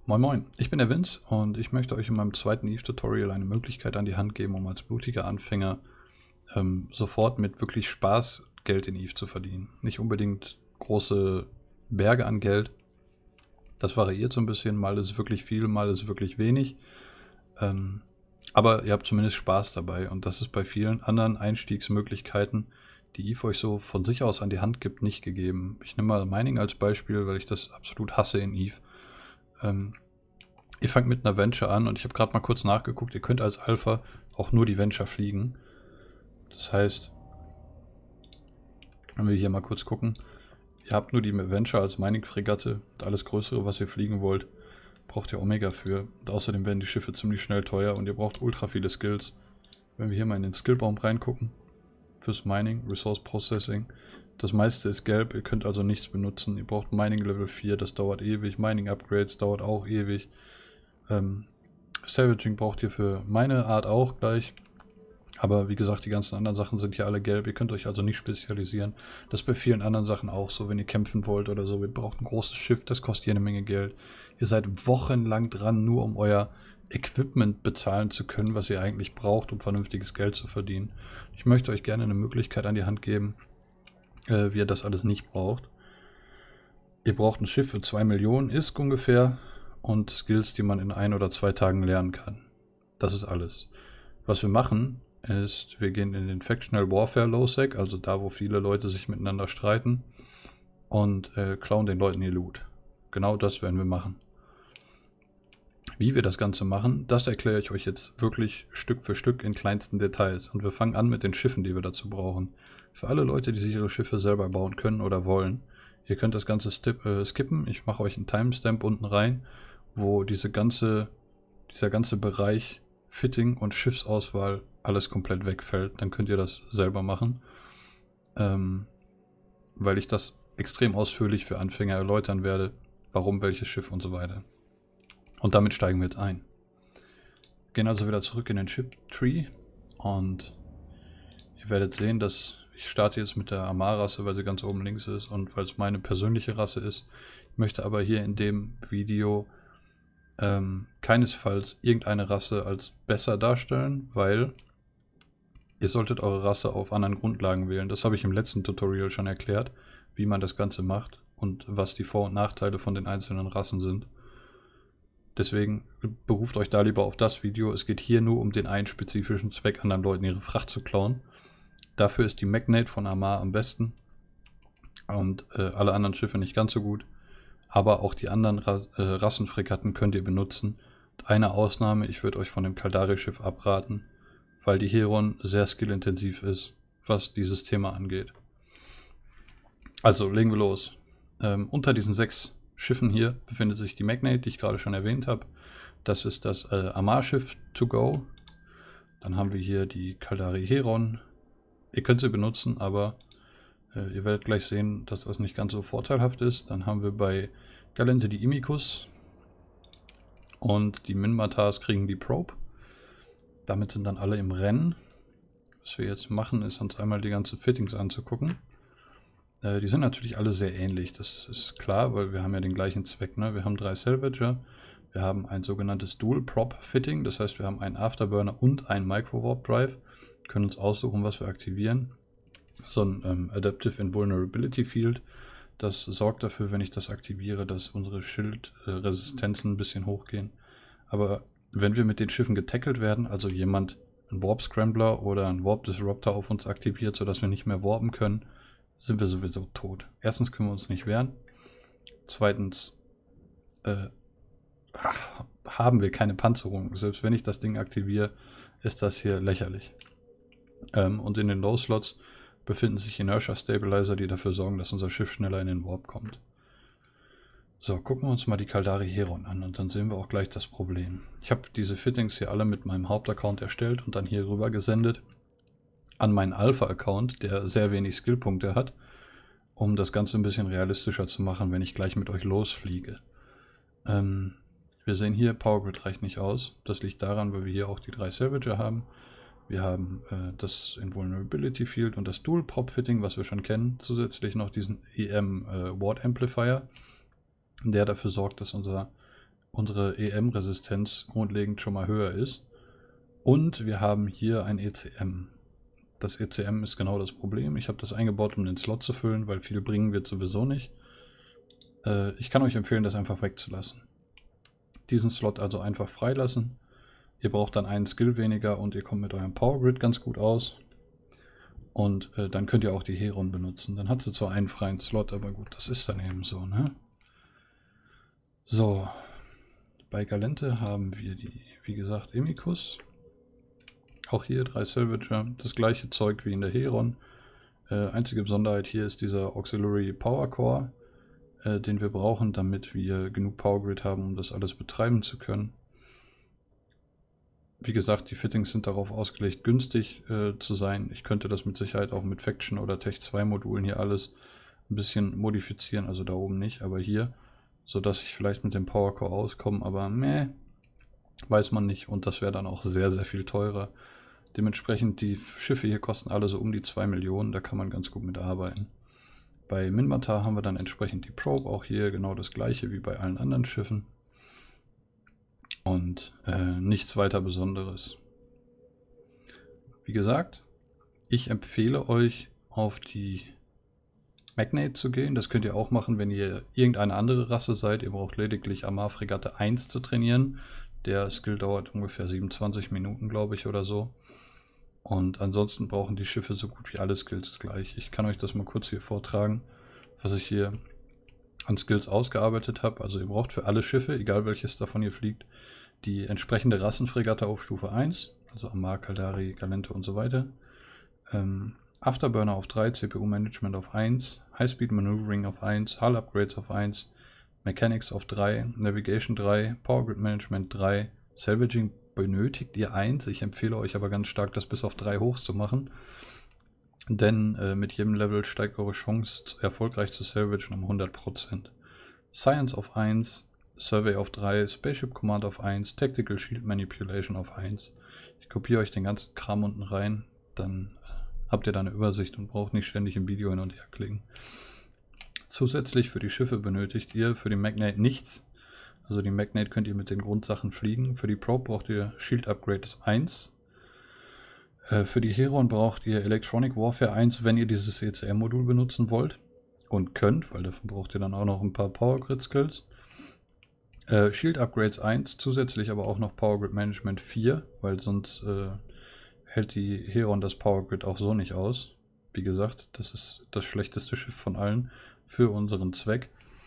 Moin Moin, ich bin der Vince und ich möchte euch in meinem zweiten Eve-Tutorial eine Möglichkeit an die Hand geben, um als blutiger Anfänger sofort mit wirklich Spaß Geld in Eve zu verdienen. Nicht unbedingt große Berge an Geld, das variiert so ein bisschen, mal ist es wirklich viel, mal ist es wirklich wenig. Aber ihr habt zumindest Spaß dabei und das ist bei vielen anderen Einstiegsmöglichkeiten, die Eve euch so von sich aus an die Hand gibt, nicht gegeben. Ich nehme mal Mining als Beispiel, weil ich das absolut hasse in Eve. Ihr fangt mit einer Venture an und ich habe gerade mal kurz nachgeguckt, ihr könnt als Alpha auch nur die Venture fliegen. Das heißt, wenn wir hier mal kurz gucken, ihr habt nur die Venture als Mining-Fregatte und alles Größere, was ihr fliegen wollt, braucht ihr Omega für. Und außerdem werden die Schiffe ziemlich schnell teuer und ihr braucht ultra viele Skills. Wenn wir hier mal in den Skillbaum reingucken, fürs Mining, Resource Processing, das meiste ist gelb, ihr könnt also nichts benutzen. Ihr braucht Mining Level 4, das dauert ewig. Mining Upgrades dauert auch ewig. Salvaging braucht ihr für meine Art auch gleich. Aber wie gesagt, die ganzen anderen Sachen sind hier alle gelb. Ihr könnt euch also nicht spezialisieren. Das ist bei vielen anderen Sachen auch so, wenn ihr kämpfen wollt oder so. Ihr braucht ein großes Schiff, das kostet jede Menge Geld. Ihr seid wochenlang dran, nur um euer Equipment bezahlen zu können, was ihr eigentlich braucht, um vernünftiges Geld zu verdienen. Ich möchte euch gerne eine Möglichkeit an die Hand geben, wie ihr das alles nicht braucht. Ihr braucht ein Schiff für 2 Millionen, ISK ungefähr, und Skills, die man in 1 oder 2 Tagen lernen kann. Das ist alles. Was wir machen, ist, wir gehen in den Factional Warfare Low-Sec, also da, wo viele Leute sich miteinander streiten, und klauen den Leuten ihr Loot. Genau das werden wir machen. Wie wir das Ganze machen, das erkläre ich euch jetzt wirklich Stück für Stück in kleinsten Details. Und wir fangen an mit den Schiffen, die wir dazu brauchen. Für alle Leute, die sich ihre Schiffe selber bauen können oder wollen, ihr könnt das Ganze skippen. Ich mache euch einen Timestamp unten rein, wo dieser ganze Bereich Fitting und Schiffsauswahl alles komplett wegfällt. Dann könnt ihr das selber machen, weil ich das extrem ausführlich für Anfänger erläutern werde, warum welches Schiff und so weiter. Und damit steigen wir jetzt ein. Gehen also wieder zurück in den Ship Tree und ihr werdet sehen, dass ich starte jetzt mit der Amar-Rasse, weil sie ganz oben links ist und weil es meine persönliche Rasse ist. Ich möchte aber hier in dem Video keinesfalls irgendeine Rasse als besser darstellen, weil ihr solltet eure Rasse auf anderen Grundlagen wählen. Das habe ich im letzten Tutorial schon erklärt, wie man das Ganze macht und was die Vor- und Nachteile von den einzelnen Rassen sind. Deswegen beruft euch da lieber auf das Video. Es geht hier nur um den einen spezifischen Zweck, anderen Leuten ihre Fracht zu klauen. Dafür ist die Magnate von Amar am besten und alle anderen Schiffe nicht ganz so gut. Aber auch die anderen Rassenfregatten könnt ihr benutzen. Eine Ausnahme, ich würde euch von dem Caldari-Schiff abraten, weil die Heron sehr skillintensiv ist, was dieses Thema angeht. Also legen wir los. Unter diesen 6 Schiffen hier befindet sich die Magnate, die ich gerade schon erwähnt habe. Das ist das Amar-Schiff To Go. Dann haben wir hier die Caldari Heron. Ihr könnt sie benutzen, aber ihr werdet gleich sehen, dass das nicht ganz so vorteilhaft ist. Dann haben wir bei Gallente die Imicus und die Minmatars kriegen die Probe. Damit sind dann alle im Rennen. Was wir jetzt machen, ist uns einmal die ganzen Fittings anzugucken. Die sind natürlich alle sehr ähnlich, das ist klar, weil wir haben ja den gleichen Zweck. Ne? Wir haben 3 Salvager, wir haben ein sogenanntes Dual Prop Fitting, das heißt wir haben einen Afterburner und einen Micro Warp Drive. Wir können uns aussuchen, was wir aktivieren. So ein Adaptive Invulnerability Field, das sorgt dafür, wenn ich das aktiviere, dass unsere Schildresistenzen ein bisschen hochgehen. Aber wenn wir mit den Schiffen getackelt werden, also jemand einen Warp Scrambler oder einen Warp Disruptor auf uns aktiviert, sodass wir nicht mehr warpen können, sind wir sowieso tot. Erstens können wir uns nicht wehren. Zweitens haben wir keine Panzerung. Selbst wenn ich das Ding aktiviere, ist das hier lächerlich. Und in den Low Slots befinden sich Inertia Stabilizer, die dafür sorgen, dass unser Schiff schneller in den Warp kommt. So, gucken wir uns mal die Caldari Heron an und dann sehen wir auch gleich das Problem. Ich habe diese Fittings hier alle mit meinem Hauptaccount erstellt und dann hier rüber gesendet an meinen Alpha-Account, der sehr wenig Skillpunkte hat, um das Ganze ein bisschen realistischer zu machen, wenn ich gleich mit euch losfliege. Wir sehen hier, Power Grid reicht nicht aus. Das liegt daran, weil wir hier auch die 3 Salvager haben. Wir haben das Invulnerability Field und das Dual Prop Fitting, was wir schon kennen. Zusätzlich noch diesen EM Ward Amplifier, der dafür sorgt, dass unser unsere EM-Resistenz grundlegend schon mal höher ist. Und wir haben hier ein ECM. Das ECM ist genau das Problem. Ich habe das eingebaut, um den Slot zu füllen, weil viel bringen wird sowieso nicht. Ich kann euch empfehlen, das einfach wegzulassen. Diesen Slot also einfach freilassen. Ihr braucht dann einen Skill weniger und ihr kommt mit eurem Power Grid ganz gut aus. Und dann könnt ihr auch die Heron benutzen. Dann hat sie zwar einen freien Slot, aber gut, das ist dann eben so, ne? So, bei Gallente haben wir die, wie gesagt, Emikus. Auch hier 3 Salvager, das gleiche Zeug wie in der Heron. Einzige Besonderheit hier ist dieser Auxiliary Power Core, den wir brauchen, damit wir genug Power Grid haben, um das alles betreiben zu können. Wie gesagt, die Fittings sind darauf ausgelegt, günstig zu sein. Ich könnte das mit Sicherheit auch mit Faction oder Tech 2 Modulen hier alles ein bisschen modifizieren, also da oben nicht, aber hier, sodass ich vielleicht mit dem Power Core auskomme, aber weiß man nicht und das wäre dann auch sehr, sehr viel teurer. Dementsprechend, die Schiffe hier kosten alle so um die 2 Millionen, da kann man ganz gut mit arbeiten. Bei Minmatar haben wir dann entsprechend die Probe, auch hier genau das gleiche wie bei allen anderen Schiffen. Und nichts weiter Besonderes. Wie gesagt, ich empfehle euch auf die Magnate zu gehen. Das könnt ihr auch machen, wenn ihr irgendeine andere Rasse seid. Ihr braucht lediglich Armar Fregatte 1 zu trainieren. Der Skill dauert ungefähr 27 Minuten, glaube ich, oder so. Und ansonsten brauchen die Schiffe so gut wie alle Skills gleich. Ich kann euch das mal kurz hier vortragen, was ich hier an Skills ausgearbeitet habe. Also ihr braucht für alle Schiffe, egal welches davon ihr fliegt, die entsprechende Rassenfregatte auf Stufe 1, also Armar, Caldari, Gallente und so weiter. Afterburner auf 3, CPU-Management auf 1, High-Speed Maneuvering auf 1, Hull-Upgrades auf 1, Mechanics auf 3, Navigation 3, Power Grid Management 3, Salvaging benötigt ihr 1. Ich empfehle euch aber ganz stark, das bis auf 3 hoch zu machen. Denn mit jedem Level steigt eure Chance, erfolgreich zu salvagen um 100%. Science auf 1, Survey auf 3, Spaceship Command auf 1, Tactical Shield Manipulation auf 1. Ich kopiere euch den ganzen Kram unten rein, dann habt ihr da eine Übersicht und braucht nicht ständig im Video hin und her klicken. Zusätzlich für die Schiffe benötigt ihr für die Magnate nichts. Also die Magnate könnt ihr mit den Grundsachen fliegen. Für die Probe braucht ihr Shield Upgrades 1. Für die Heron braucht ihr Electronic Warfare 1, wenn ihr dieses ECM-Modul benutzen wollt und könnt, weil dafür braucht ihr dann auch noch ein paar Power Grid Skills. Shield Upgrades 1, zusätzlich aber auch noch Power Grid Management 4, weil sonst hält die Heron das Power Grid auch so nicht aus. Wie gesagt, das ist das schlechteste Schiff von allen für unseren Zweck.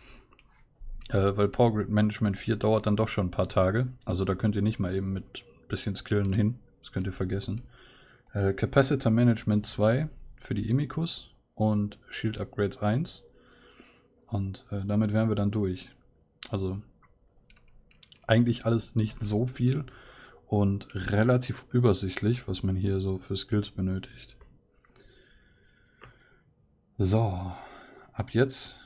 Weil Power Grid Management 4 dauert dann doch schon ein paar Tage. Also da könnt ihr nicht mal eben mit ein bisschen Skillen hin. Das könnt ihr vergessen. Capacitor Management 2 für die Emikus und Shield Upgrades 1. Und damit wären wir dann durch. Also eigentlich alles nicht so viel und relativ übersichtlich, was man hier so für Skills benötigt. So, ab jetzt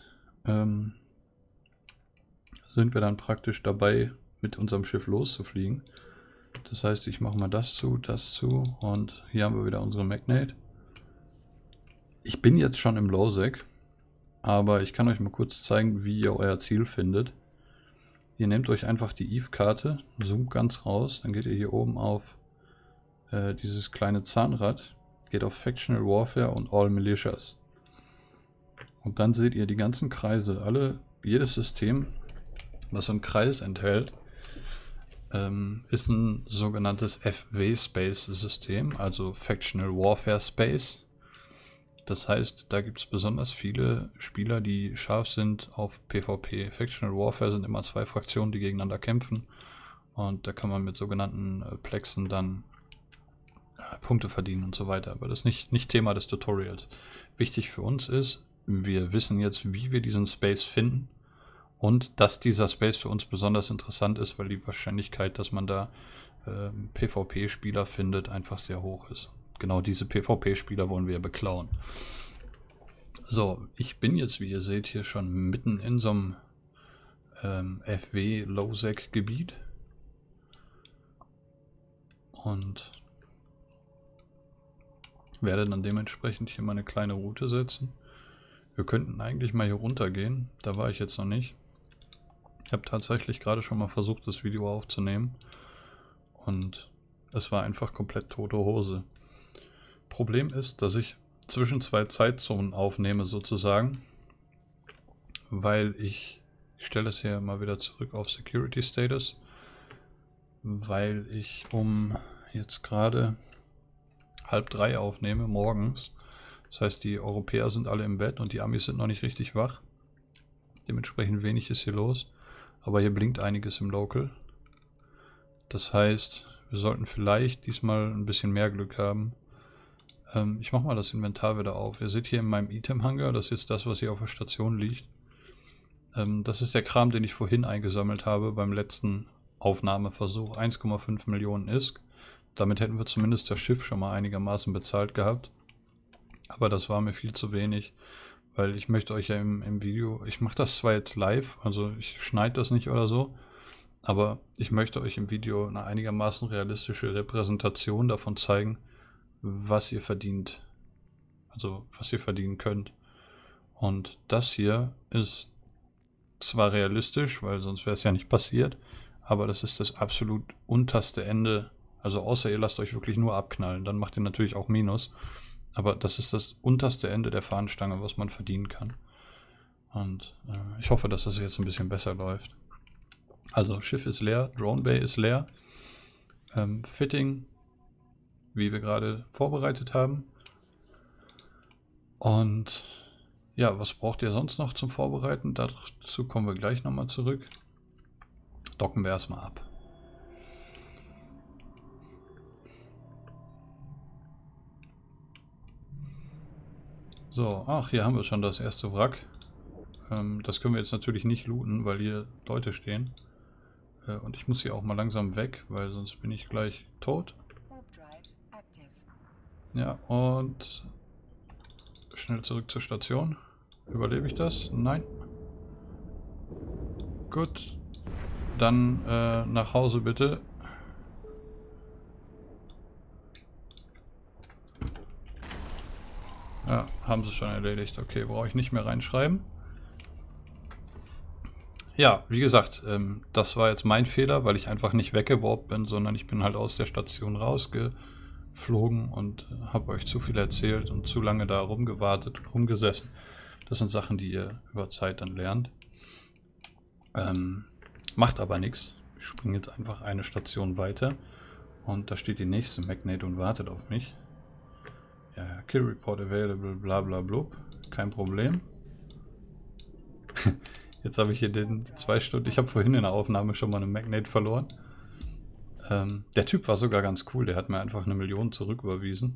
sind wir dann praktisch dabei, mit unserem Schiff loszufliegen. Das heißt, ich mache mal das zu und hier haben wir wieder unsere Magnate. Ich bin jetzt schon im Lowsec, aber ich kann euch mal kurz zeigen, wie ihr euer Ziel findet. Ihr nehmt euch einfach die Eve-Karte, zoomt ganz raus, dann geht ihr hier oben auf dieses kleine Zahnrad, geht auf Factional Warfare und All Militias. Und dann seht ihr die ganzen Kreise, jedes System, was so einen Kreis enthält, ist ein sogenanntes FW-Space-System, also Factional Warfare Space. Das heißt, da gibt es besonders viele Spieler, die scharf sind auf PvP. Factional Warfare sind immer 2 Fraktionen, die gegeneinander kämpfen. Und da kann man mit sogenannten Plexen dann Punkte verdienen und so weiter. Aber das ist nicht Thema des Tutorials. Wichtig für uns ist, wir wissen jetzt, wie wir diesen Space finden. Und dass dieser Space für uns besonders interessant ist, weil die Wahrscheinlichkeit, dass man da PvP-Spieler findet, einfach sehr hoch ist. Genau diese PvP-Spieler wollen wir beklauen. So, ich bin jetzt, wie ihr seht, hier schon mitten in so einem FW-Lowsec-Gebiet. Und werde dann dementsprechend hier mal eine kleine Route setzen. Wir könnten eigentlich mal hier runter gehen. Da war ich jetzt noch nicht. Ich habe tatsächlich gerade schon mal versucht, das Video aufzunehmen. Und es war einfach komplett tote Hose. Problem ist, dass ich zwischen zwei Zeitzonen aufnehme sozusagen. Weil ich stelle es hier mal wieder zurück auf Security Status. Weil ich um jetzt gerade 2:30 aufnehme, morgens. Das heißt, die Europäer sind alle im Bett und die Amis sind noch nicht richtig wach. Dementsprechend wenig ist hier los. Aber hier blinkt einiges im Local. Das heißt, wir sollten vielleicht diesmal ein bisschen mehr Glück haben. Ich mache mal das Inventar wieder auf. Ihr seht hier in meinem Item-Hangar, das ist jetzt das, was hier auf der Station liegt. Das ist der Kram, den ich vorhin eingesammelt habe beim letzten Aufnahmeversuch. 1,5 Millionen ISK. Damit hätten wir zumindest das Schiff schon mal einigermaßen bezahlt gehabt. Aber das war mir viel zu wenig, weil ich möchte euch ja im Video, ich mache das zwar jetzt live, also ich schneide das nicht oder so, aber ich möchte euch im Video eine einigermaßen realistische Repräsentation davon zeigen, was ihr verdient. Also was ihr verdienen könnt. Und das hier ist zwar realistisch, weil sonst wäre es ja nicht passiert, aber das ist das absolut unterste Ende. Also außer ihr lasst euch wirklich nur abknallen, dann macht ihr natürlich auch Minus. Aber das ist das unterste Ende der Fahnenstange, was man verdienen kann. Und ich hoffe, dass das jetzt ein bisschen besser läuft. Also Schiff ist leer, Drone Bay ist leer. Fitting, wie wir gerade vorbereitet haben. Und ja, was braucht ihr sonst noch zum Vorbereiten? Dazu kommen wir gleich nochmal zurück. Docken wir erstmal ab. So, ach, hier haben wir schon das erste Wrack. Das können wir jetzt natürlich nicht looten, weil hier Leute stehen. Und ich muss hier auch mal langsam weg, weil sonst bin ich gleich tot. Ja, und schnell zurück zur Station. Überlebe ich das? Nein. Gut. Dann nach Hause bitte. Ja, haben sie schon erledigt. Okay, brauche ich nicht mehr reinschreiben. Ja, wie gesagt, das war jetzt mein Fehler, weil ich einfach nicht weggeworfen bin, sondern ich bin halt aus der Station rausgeflogen und habe euch zu viel erzählt und zu lange da rumgewartet und rumgesessen. Das sind Sachen, die ihr über Zeit dann lernt. Macht aber nichts. Ich springe jetzt einfach eine Station weiter und da steht die nächste Magnate und wartet auf mich. Ja, Kill Report available, bla bla blub. Kein Problem. Jetzt habe ich hier den 2 Stunden. Ich habe vorhin in der Aufnahme schon mal eine Magnate verloren. Der Typ war sogar ganz cool. Der hat mir einfach 1 Million zurücküberwiesen.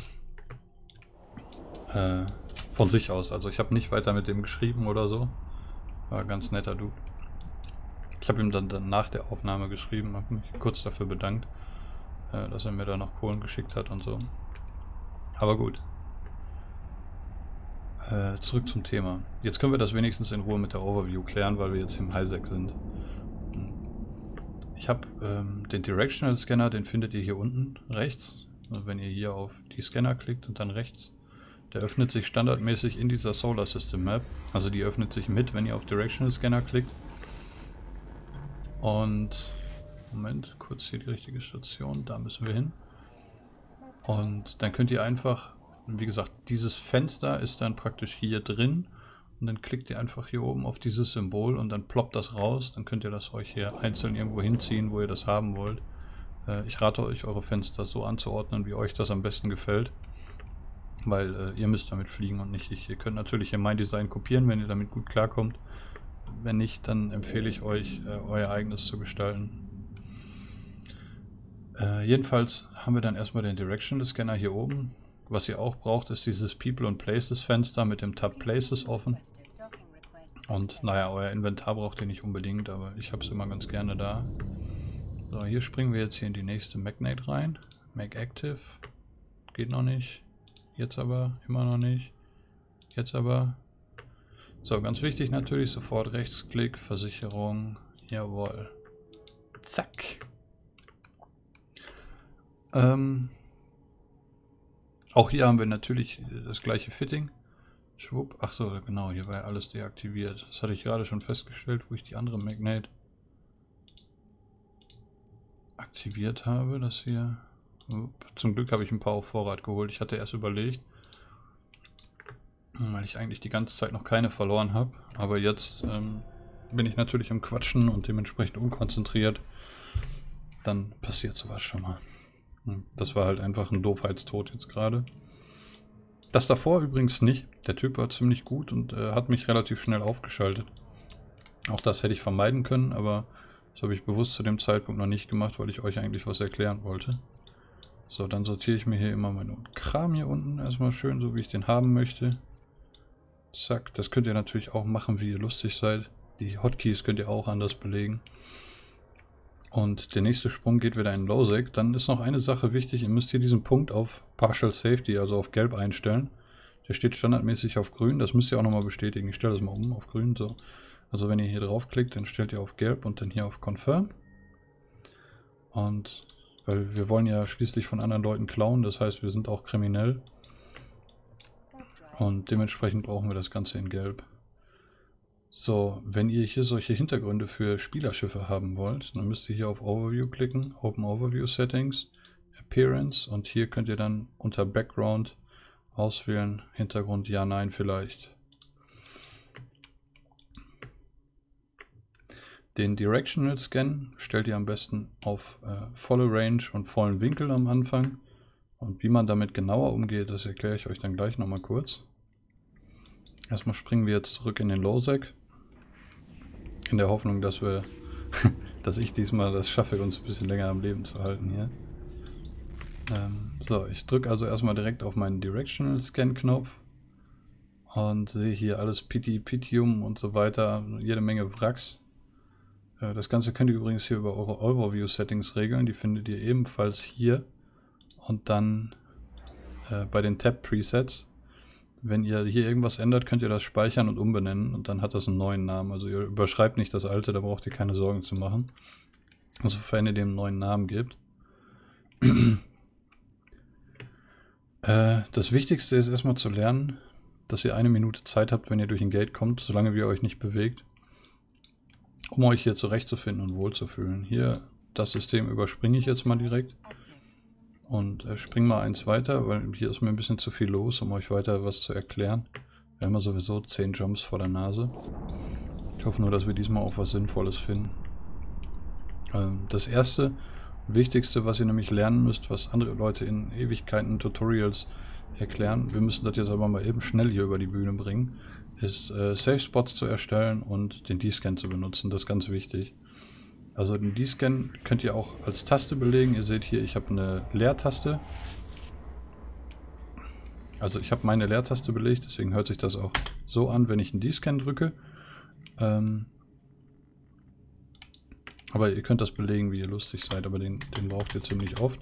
Von sich aus. Also ich habe nicht weiter mit dem geschrieben oder so. War ein ganz netter Dude. Ich habe ihm dann nach der Aufnahme geschrieben, habe mich kurz dafür bedankt, dass er mir da noch Kohlen geschickt hat und so. Aber gut. Zurück zum Thema. Jetzt können wir das wenigstens in Ruhe mit der Overview klären, weil wir jetzt im Highsec sind. Ich habe den Directional Scanner, den findet ihr hier unten rechts. Also wenn ihr hier auf die Scanner klickt und dann rechts. Der öffnet sich standardmäßig in dieser Solar System Map. Also die öffnet sich mit, wenn ihr auf Directional Scanner klickt. Und Moment, kurz hier die richtige Station, da müssen wir hin. Und dann könnt ihr einfach, wie gesagt, dieses Fenster ist dann praktisch hier drin. Und dann klickt ihr einfach hier oben auf dieses Symbol und dann ploppt das raus. Dann könnt ihr das euch hier einzeln irgendwo hinziehen, wo ihr das haben wollt. Ich rate euch, eure Fenster so anzuordnen, wie euch das am besten gefällt. Weil ihr müsst damit fliegen und nicht ich. Ihr könnt natürlich hier mein Design kopieren, wenn ihr damit gut klarkommt. Wenn nicht, dann empfehle ich euch, euer eigenes zu gestalten. Jedenfalls haben wir dann erstmal den Directional Scanner hier oben. Was ihr auch braucht, ist dieses People and Places Fenster mit dem Tab Places offen. Und naja, euer Inventar braucht ihr nicht unbedingt, aber ich habe es immer ganz gerne da. So, hier springen wir jetzt hier in die nächste Magnate rein. Make Active. Geht noch nicht. Jetzt aber immer noch nicht. Jetzt aber. So, ganz wichtig natürlich, sofort Rechtsklick, Versicherung. Jawohl. Zack. Auch hier haben wir natürlich das gleiche Fitting. Schwupp. Ach so, genau, hier war ja alles deaktiviert. Das hatte ich gerade schon festgestellt, wo ich die andere Magnate aktiviert habe. Das hier. Zum Glück habe ich ein paar auf Vorrat geholt. Ich hatte erst überlegt, weil ich eigentlich die ganze Zeit noch keine verloren habe. Aber jetzt bin ich natürlich am Quatschen und dementsprechend unkonzentriert. Dann passiert sowas schon mal. Das war halt einfach ein Doofheitstod jetzt gerade. Das davor übrigens nicht. Der Typ war ziemlich gut und hat mich relativ schnell aufgeschaltet. Auch das hätte ich vermeiden können, aber das habe ich bewusst zu dem Zeitpunkt noch nicht gemacht, weil ich euch eigentlich was erklären wollte. So, dann sortiere ich mir hier immer meinen Kram hier unten erstmal schön, so wie ich den haben möchte. Zack, das könnt ihr natürlich auch machen, wie ihr lustig seid. Die Hotkeys könnt ihr auch anders belegen. Und der nächste Sprung geht wieder in Lowsec. Dann ist noch eine Sache wichtig, ihr müsst hier diesen Punkt auf Partial Safety, also auf Gelb einstellen. Der steht standardmäßig auf Grün, das müsst ihr auch nochmal bestätigen. Ich stelle das mal um auf Grün, so. Also wenn ihr hier draufklickt, dann stellt ihr auf Gelb und dann hier auf Confirm. Und weil wir wollen ja schließlich von anderen Leuten klauen, das heißt, wir sind auch kriminell. Und dementsprechend brauchen wir das Ganze in Gelb. So, wenn ihr hier solche Hintergründe für Spielerschiffe haben wollt, dann müsst ihr hier auf Overview klicken, Open Overview Settings, Appearance und hier könnt ihr dann unter Background auswählen, Hintergrund ja, nein vielleicht. Den Directional Scan stellt ihr am besten auf volle Range und vollen Winkel am Anfang. Und wie man damit genauer umgeht, das erkläre ich euch dann gleich nochmal kurz. Erstmal springen wir jetzt zurück in den Lowsec. In der Hoffnung, dass ich diesmal das schaffe, uns ein bisschen länger am Leben zu halten hier. So, ich drücke also erstmal direkt auf meinen Directional Scan Knopf und sehe hier alles Pitium und so weiter, jede Menge Wracks. Das Ganze könnt ihr übrigens hier über eure Overview Settings regeln, die findet ihr ebenfalls hier und dann bei den Tab Presets. Wenn ihr hier irgendwas ändert, könnt ihr das speichern und umbenennen und dann hat das einen neuen Namen. Also ihr überschreibt nicht das alte, da braucht ihr keine Sorgen zu machen. Also sofern ihr dem einen neuen Namen gebt. Das Wichtigste ist erstmal zu lernen, dass ihr 1 Minute Zeit habt, wenn ihr durch ein Gate kommt, solange ihr euch nicht bewegt, um euch hier zurechtzufinden und wohlzufühlen. Hier, das System überspringe ich jetzt mal direkt. Und spring mal eins weiter, weil hier ist mir ein bisschen zu viel los, um euch weiter was zu erklären. Wir haben ja sowieso 10 Jumps vor der Nase. Ich hoffe nur, dass wir diesmal auch was Sinnvolles finden. Das erste, wichtigste, was ihr nämlich lernen müsst, was andere Leute in Ewigkeiten Tutorials erklären, wir müssen das jetzt aber mal eben schnell hier über die Bühne bringen, ist Safe Spots zu erstellen und den D-Scan zu benutzen. Das ist ganz wichtig. Also den D-Scan könnt ihr auch als Taste belegen. Ihr seht hier, ich habe eine Leertaste. Also ich habe meine Leertaste belegt, deswegen hört sich das auch so an, wenn ich einen D-Scan drücke. Aber ihr könnt das belegen, wie ihr lustig seid, aber den braucht ihr ziemlich oft.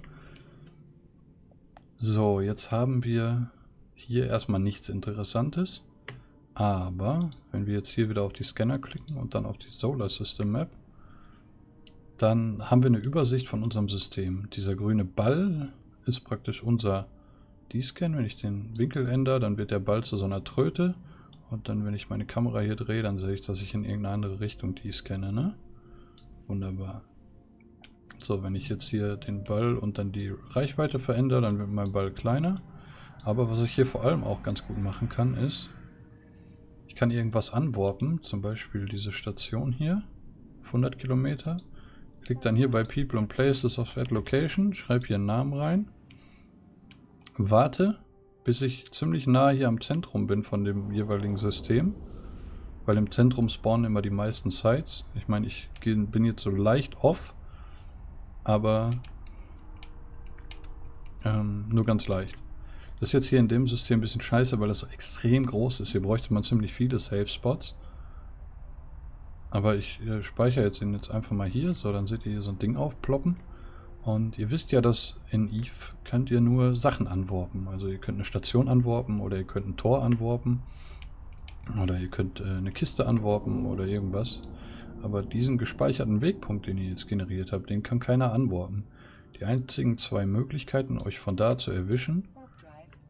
So, jetzt haben wir hier erstmal nichts Interessantes. Aber wenn wir jetzt hier wieder auf die Scanner klicken und dann auf die Solar System Map, dann haben wir eine Übersicht von unserem System. Dieser grüne Ball ist praktisch unser D-Scan. Wenn ich den Winkel ändere, dann wird der Ball zu so einer Tröte. Und dann, wenn ich meine Kamera hier drehe, dann sehe ich, dass ich in irgendeine andere Richtung D-Scanne, ne? Wunderbar. So, wenn ich jetzt hier den Ball und dann die Reichweite verändere, dann wird mein Ball kleiner. Aber was ich hier vor allem auch ganz gut machen kann, ist, ich kann irgendwas anwarpen. Zum Beispiel diese Station hier, 100 Kilometer. Klick dann hier bei People and Places of that Location, schreibe hier einen Namen rein, warte, bis ich ziemlich nah hier am Zentrum bin von dem jeweiligen System, weil im Zentrum spawnen immer die meisten Sites. Ich meine, ich bin jetzt so leicht off, aber nur ganz leicht. Das ist jetzt hier in dem System ein bisschen scheiße, weil das so extrem groß ist. Hier bräuchte man ziemlich viele Safe Spots. Aber ich speichere jetzt einfach mal hier. So, dann seht ihr hier so ein Ding aufploppen. Und ihr wisst ja, dass in Eve könnt ihr nur Sachen anworpen. Also ihr könnt eine Station anworpen oder ihr könnt ein Tor anworpen. Oder ihr könnt eine Kiste anworpen oder irgendwas. Aber diesen gespeicherten Wegpunkt, den ihr jetzt generiert habt, den kann keiner anworpen. Die einzigen 2 Möglichkeiten, euch von da zu erwischen,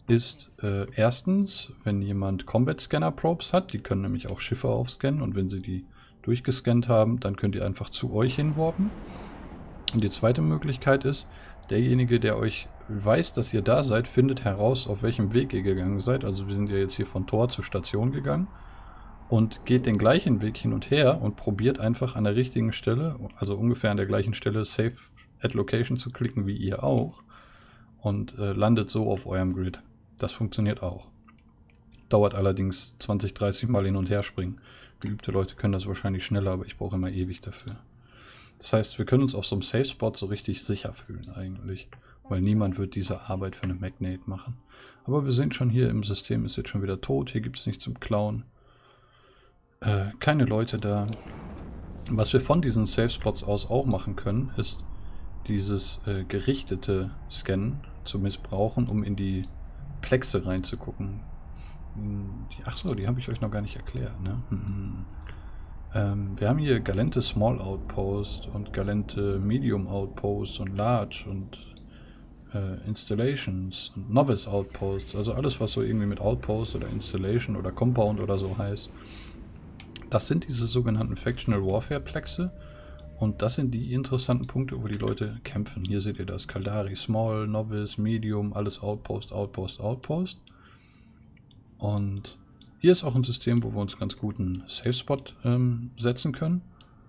ist erstens, wenn jemand Combat Scanner Probes hat, die können nämlich auch Schiffe aufscannen und wenn sie die durchgescannt haben, dann könnt ihr einfach zu euch hinwarpen. Und die zweite Möglichkeit ist, derjenige, der euch weiß, dass ihr da seid, findet heraus, auf welchem Weg ihr gegangen seid. Also wir sind ja jetzt hier von Tor zur Station gegangen und geht den gleichen Weg hin und her und probiert einfach an der richtigen Stelle, also ungefähr an der gleichen Stelle, Save at Location zu klicken wie ihr auch und landet so auf eurem Grid. Das funktioniert auch. Dauert allerdings 20, 30 Mal hin und her springen. Geübte Leute können das wahrscheinlich schneller, aber ich brauche immer ewig dafür. Das heißt, wir können uns auf so einem Safe Spot so richtig sicher fühlen eigentlich. Weil niemand wird diese Arbeit für eine Magnate machen. Aber wir sehen schon hier im System ist jetzt schon wieder tot. Hier gibt es nichts zum Klauen. Keine Leute da. Was wir von diesen Safe Spots aus auch machen können, ist dieses gerichtete Scannen zu missbrauchen, um in die Plexe reinzugucken. Achso, die habe ich euch noch gar nicht erklärt, ne? Wir haben hier Galente Small Outpost und Galente Medium Outpost und Large und Installations und Novice Outposts, also alles, was so irgendwie mit Outpost oder Installation oder Compound oder so heißt. Das sind diese sogenannten Factional Warfare Plexe und das sind die interessanten Punkte, wo die Leute kämpfen. Hier seht ihr das, Caldari Small, Novice, Medium, alles Outpost, Outpost, Outpost. Und hier ist auch ein System, wo wir uns ganz gut einen Safe Spot setzen können.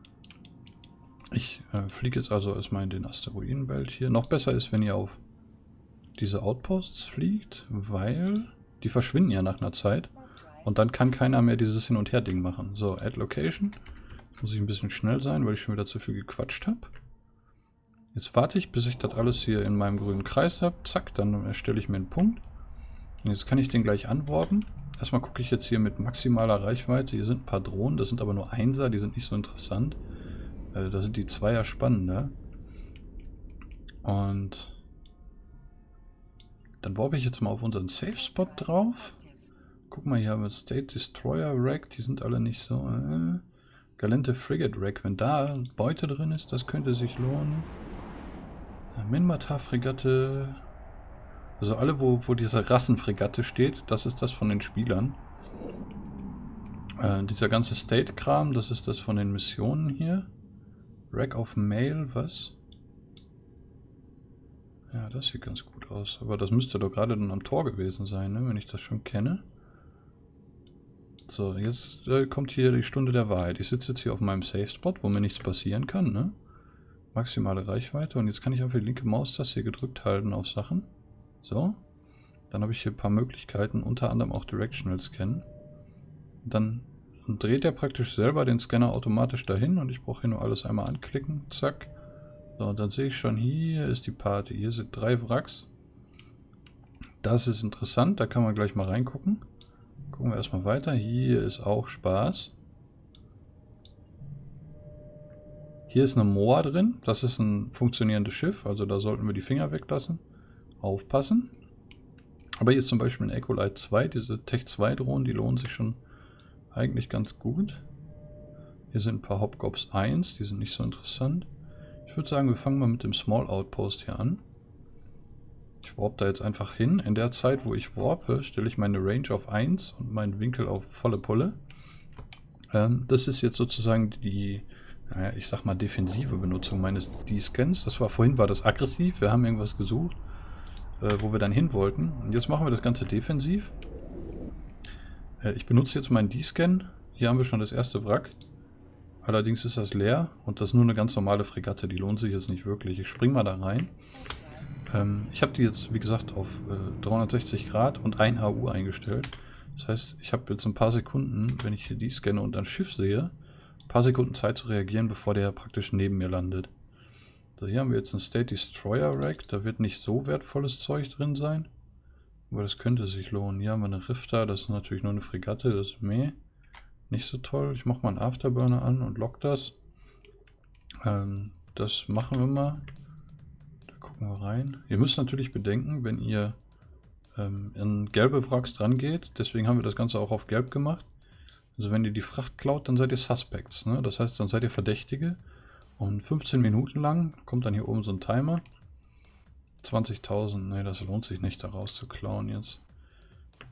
Ich fliege jetzt also erstmal in den Asteroidenbelt hier. Noch besser ist, wenn ihr auf diese Outposts fliegt, weil die verschwinden ja nach einer Zeit. Und dann kann keiner mehr dieses Hin- und Her-Ding machen. So, Add Location. Jetzt muss ich ein bisschen schnell sein, weil ich schon wieder zu viel gequatscht habe. Jetzt warte ich, bis ich das alles hier in meinem grünen Kreis habe. Zack, dann erstelle ich mir einen Punkt. Und jetzt kann ich den gleich anworben. Erstmal gucke ich jetzt hier mit maximaler Reichweite. Hier sind ein paar Drohnen, das sind aber nur Einser, die sind nicht so interessant. Da sind die Zweier spannender. Und dann warbe ich jetzt mal auf unseren Safe Spot drauf. Guck mal, hier haben wir State Destroyer Rack, die sind alle nicht so. Galente Frigate Rack, wenn da Beute drin ist, das könnte sich lohnen. Minmatar-Fregatte. Also alle, wo diese Rassenfregatte steht, das ist das von den Spielern. Dieser ganze State-Kram, das ist das von den Missionen hier. Rack of Mail, was? Ja, das sieht ganz gut aus. Aber das müsste doch gerade dann am Tor gewesen sein, ne? Wenn ich das schon kenne. So, jetzt kommt hier die Stunde der Wahrheit. Ich sitze jetzt hier auf meinem Safe-Spot, wo mir nichts passieren kann, ne? Maximale Reichweite. Und jetzt kann ich auf die linke Maustaste hier gedrückt halten auf Sachen. So. Dann habe ich hier ein paar Möglichkeiten, unter anderem auch Directional Scan. Dann dreht er praktisch selber den Scanner automatisch dahin und ich brauche hier nur alles einmal anklicken. Zack. So, und dann sehe ich schon, hier ist die Party. Hier sind 3 Wracks. Das ist interessant, da kann man gleich mal reingucken. Gucken wir erstmal weiter. Hier ist auch Spaß. Hier ist eine Moa drin. Das ist ein funktionierendes Schiff, also da sollten wir die Finger weglassen. Aufpassen. Aber hier ist zum Beispiel ein Ecolite 2, diese Tech 2 Drohnen, die lohnen sich schon eigentlich ganz gut. Hier sind ein paar Hopgops 1, die sind nicht so interessant. Ich würde sagen, wir fangen mal mit dem Small Outpost hier an. Ich warp da jetzt einfach hin. In der Zeit, wo ich warpe, stelle ich meine Range auf 1 und meinen Winkel auf volle Pulle. Das ist jetzt sozusagen die, naja, ich sag mal, defensive Benutzung meines D-Scans. Vorhin war das aggressiv, wir haben irgendwas gesucht, wo wir dann hin wollten. Und jetzt machen wir das Ganze defensiv. Ich benutze jetzt meinen D-Scan. Hier haben wir schon das erste Wrack. Allerdings ist das leer und das ist nur eine ganz normale Fregatte. Die lohnt sich jetzt nicht wirklich. Ich spring mal da rein. Ich habe die jetzt, wie gesagt, auf 360 Grad und 1 AU eingestellt. Das heißt, ich habe jetzt ein paar Sekunden, wenn ich hier die scanne und ein Schiff sehe, ein paar Sekunden Zeit zu reagieren, bevor der praktisch neben mir landet. So, hier haben wir jetzt einen State Destroyer Rack. Da wird nicht so wertvolles Zeug drin sein. Aber das könnte sich lohnen. Hier haben wir eine Rifter. Das ist natürlich nur eine Fregatte. Das ist meh. Nicht so toll. Ich mache mal einen Afterburner an und lock das. Das machen wir mal. Da gucken wir rein. Ihr müsst natürlich bedenken, wenn ihr in gelbe Wracks dran geht, deswegen haben wir das Ganze auch auf gelb gemacht. Also wenn ihr die Fracht klaut, dann seid ihr Suspects, ne? Das heißt, dann seid ihr Verdächtige. Und 15 Minuten lang kommt dann hier oben so ein Timer. 20.000, ne, das lohnt sich nicht, daraus zu klauen jetzt.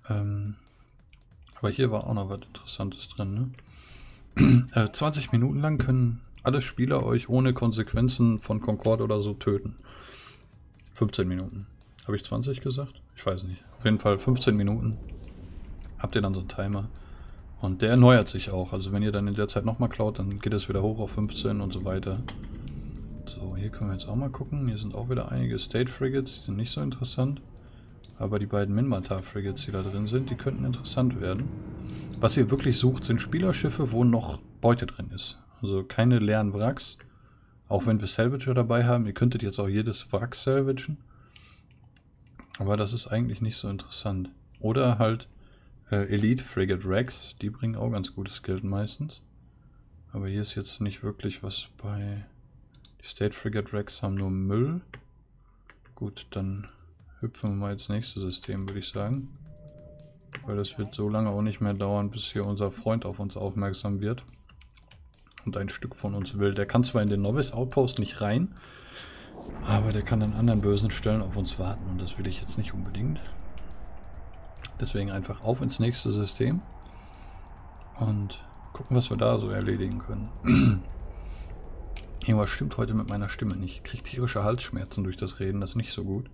Aber hier war auch noch was Interessantes drin, ne? 20 Minuten lang können alle Spieler euch ohne Konsequenzen von Concord oder so töten. 15 Minuten. Habe ich 20 gesagt? Ich weiß nicht. Auf jeden Fall 15 Minuten habt ihr dann so einen Timer. Und der erneuert sich auch. Also wenn ihr dann in der Zeit nochmal klaut, dann geht es wieder hoch auf 15 und so weiter. So, hier können wir jetzt auch mal gucken. Hier sind auch wieder einige State Frigates, die sind nicht so interessant. Aber die beiden Minmatar Frigates, die da drin sind, die könnten interessant werden. Was ihr wirklich sucht, sind Spielerschiffe, wo noch Beute drin ist. Also keine leeren Wracks. Auch wenn wir Salvager dabei haben. Ihr könntet jetzt auch jedes Wrack salvagen. Aber das ist eigentlich nicht so interessant. Oder halt Elite Frigate Wrecks. Die bringen auch ganz gutes Geld meistens. Aber hier ist jetzt nicht wirklich was bei... Die State Frigate Wrecks haben nur Müll. Gut, dann hüpfen wir mal ins nächste System, würde ich sagen. Weil das wird so lange auch nicht mehr dauern, bis hier unser Freund auf uns aufmerksam wird. Und ein Stück von uns will. Der kann zwar in den Novice Outpost nicht rein, aber der kann an anderen bösen Stellen auf uns warten. Und das will ich jetzt nicht unbedingt. Deswegen einfach auf ins nächste System. Und gucken, was wir da so erledigen können. Irgendwas stimmt heute mit meiner Stimme nicht. Ich kriege tierische Halsschmerzen durch das Reden, das ist nicht so gut.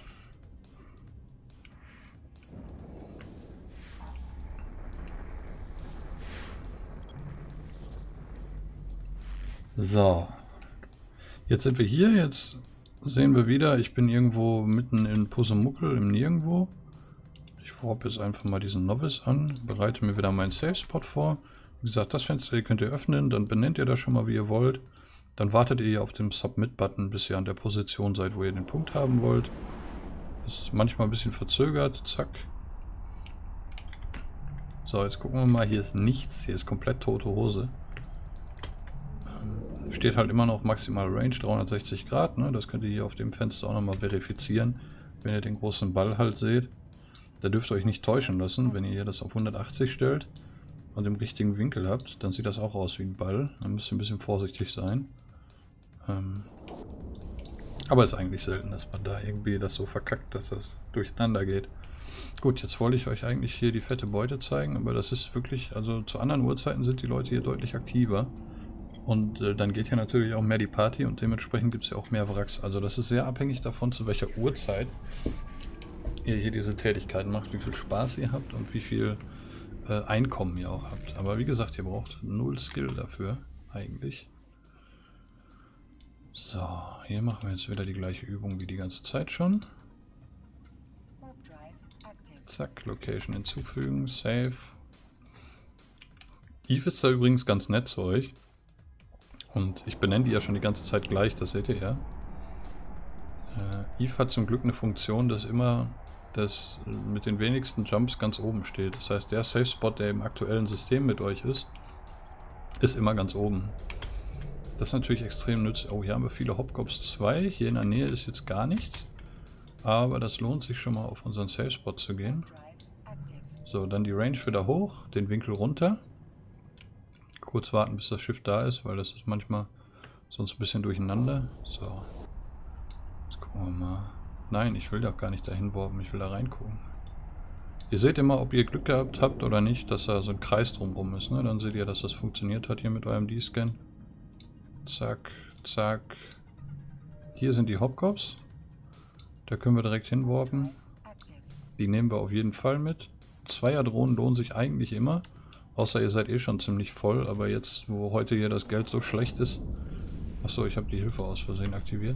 So. Jetzt sind wir hier, jetzt sehen wir wieder, ich bin irgendwo mitten in Pussemuckel im Nirgendwo. Ich warp jetzt einfach mal diesen Novice an, bereite mir wieder meinen Safe Spot vor. Wie gesagt, das Fenster hier könnt ihr öffnen, dann benennt ihr das schon mal, wie ihr wollt. Dann wartet ihr hier auf dem Submit-Button, bis ihr an der Position seid, wo ihr den Punkt haben wollt. Das ist manchmal ein bisschen verzögert. Zack. So, jetzt gucken wir mal. Hier ist nichts. Hier ist komplett tote Hose. Steht halt immer noch maximal Range 360 Grad. Ne? Das könnt ihr hier auf dem Fenster auch nochmal verifizieren, wenn ihr den großen Ball halt seht. Da dürft ihr euch nicht täuschen lassen, wenn ihr hier das auf 180 stellt und im richtigen Winkel habt, dann sieht das auch aus wie ein Ball. Dann müsst ihr ein bisschen vorsichtig sein. Aber es ist eigentlich selten, dass man da irgendwie das so verkackt, dass das durcheinander geht. Gut, jetzt wollte ich euch eigentlich hier die fette Beute zeigen, aber das ist wirklich, also zu anderen Uhrzeiten sind die Leute hier deutlich aktiver. Und dann geht hier natürlich auch mehr die Party und dementsprechend gibt es ja auch mehr Wracks. Also das ist sehr abhängig davon, zu welcher Uhrzeit ihr hier diese Tätigkeiten macht, wie viel Spaß ihr habt und wie viel Einkommen ihr auch habt. Aber wie gesagt, ihr braucht 0 Skill dafür, eigentlich. So, hier machen wir jetzt wieder die gleiche Übung wie die ganze Zeit schon. Zack, Location hinzufügen, Save. Eve ist da übrigens ganz nett zu euch. Und ich benenne die ja schon die ganze Zeit gleich, das seht ihr ja. Eve hat zum Glück eine Funktion, dass immer das mit den wenigsten Jumps ganz oben steht. Das heißt, der Safe Spot, der im aktuellen System mit euch ist immer ganz oben. Das ist natürlich extrem nützlich. Oh, hier haben wir viele Hobgoblins 2. Hier in der Nähe ist jetzt gar nichts. Aber das lohnt sich schon mal auf unseren Safe Spot zu gehen. So, dann die Range wieder hoch, den Winkel runter. Kurz warten, bis das Schiff da ist, weil das ist manchmal sonst ein bisschen durcheinander. So, jetzt gucken wir mal. Nein, ich will doch gar nicht dahin warpen, ich will da reingucken. Ihr seht immer, ob ihr Glück gehabt habt oder nicht, dass da so ein Kreis drumherum ist. Ne? Dann seht ihr, dass das funktioniert hat hier mit eurem D-Scan. Zack, zack. Hier sind die Hobgoblins. Da können wir direkt hinwarpen. Die nehmen wir auf jeden Fall mit. Zweier-Drohnen lohnen sich eigentlich immer. Außer ihr seid eh schon ziemlich voll. Aber jetzt, wo heute hier das Geld so schlecht ist. Achso, ich habe die Hilfe aus Versehen aktiviert.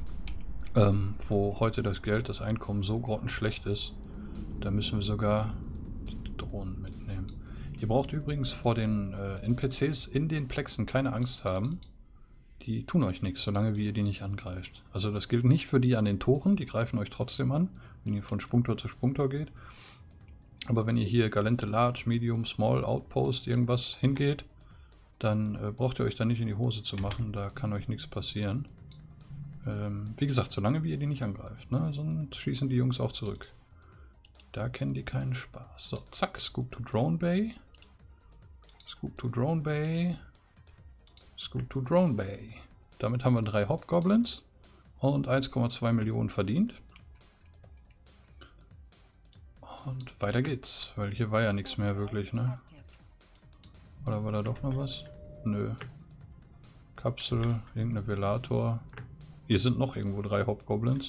Wo heute das Geld, das Einkommen so grottenschlecht ist. Da müssen wir sogar die Drohnen mitnehmen. Ihr braucht übrigens vor den NPCs in den Plexen keine Angst haben. Die tun euch nichts, solange wie ihr die nicht angreift. Also das gilt nicht für die an den Toren, die greifen euch trotzdem an, wenn ihr von Sprungtor zu Sprungtor geht. Aber wenn ihr hier Galente Large, Medium, Small, Outpost, irgendwas hingeht, dann braucht ihr euch da nicht in die Hose zu machen, da kann euch nichts passieren. Wie gesagt, solange wie ihr die nicht angreift, ne? Sonst schießen die Jungs auch zurück. Da kennen die keinen Spaß. So, zack, Scoop to Drone Bay. Scoop to Drone Bay. Scoop to Drone Bay. Damit haben wir 3 Hobgoblins und 1,2 Millionen verdient. Und weiter geht's, weil hier war ja nichts mehr wirklich, ne? Oder war da doch noch was? Nö. Kapsel, irgendeine Velator. Hier sind noch irgendwo 3 Hobgoblins.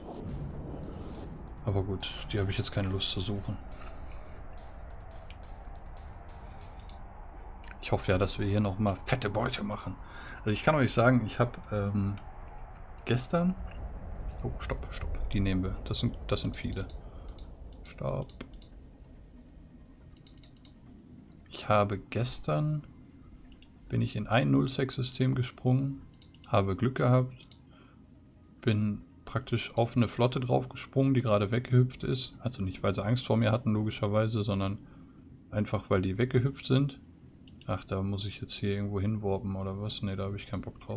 Aber gut, die habe ich jetzt keine Lust zu suchen. Ich hoffe ja, dass wir hier nochmal fette Beute machen. Also ich kann euch sagen, ich habe gestern... Oh, stopp. Die nehmen wir. Das sind viele. Stopp. Ich habe gestern... bin ich in ein 0-6-System gesprungen. Habe Glück gehabt. Bin praktisch auf eine Flotte drauf gesprungen, die gerade weggehüpft ist. Also nicht, weil sie Angst vor mir hatten, logischerweise, sondern einfach, weil die weggehüpft sind. Ach, da muss ich jetzt hier irgendwo hinwarpen oder was? Ne, da habe ich keinen Bock drauf.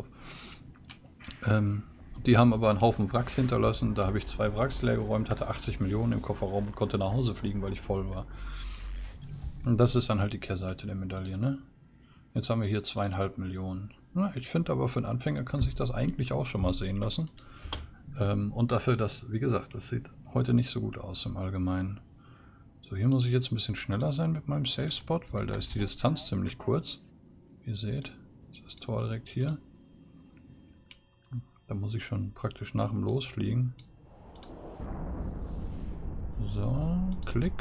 Die haben aber einen Haufen Wracks hinterlassen. Da habe ich 2 Wracks leer geräumt, hatte 80 Millionen im Kofferraum und konnte nach Hause fliegen, weil ich voll war. Und das ist dann halt die Kehrseite der Medaille, ne? Jetzt haben wir hier 2,5 Millionen. Na, ich finde aber für einen Anfänger kann sich das eigentlich auch schon mal sehen lassen. Und dafür, dass, wie gesagt, das sieht heute nicht so gut aus im Allgemeinen. So, hier muss ich jetzt ein bisschen schneller sein mit meinem Safe Spot, weil da ist die Distanz ziemlich kurz. Wie ihr seht, ist das Tor direkt hier. Da muss ich schon praktisch nach dem Losfliegen. So, Klick.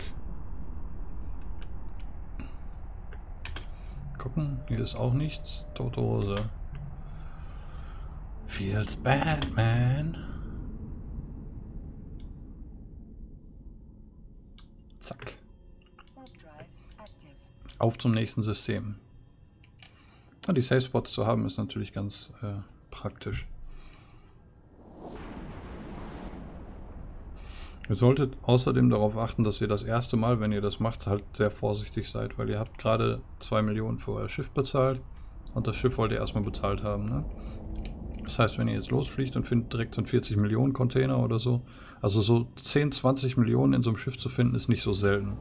Gucken, hier ist auch nichts. Tote Hose. Feels bad, man. Zack. Auf zum nächsten System. Und die Safe Spots zu haben ist natürlich ganz praktisch. Ihr solltet außerdem darauf achten, dass ihr das erste Mal, wenn ihr das macht, halt sehr vorsichtig seid, weil ihr habt gerade 2 Millionen für euer Schiff bezahlt und das Schiff wollt ihr erstmal bezahlt haben, ne? Das heißt, wenn ihr jetzt losfliegt und findet direkt so einen 40 Millionen Container oder so, also so 10, 20 Millionen in so einem Schiff zu finden, ist nicht so selten.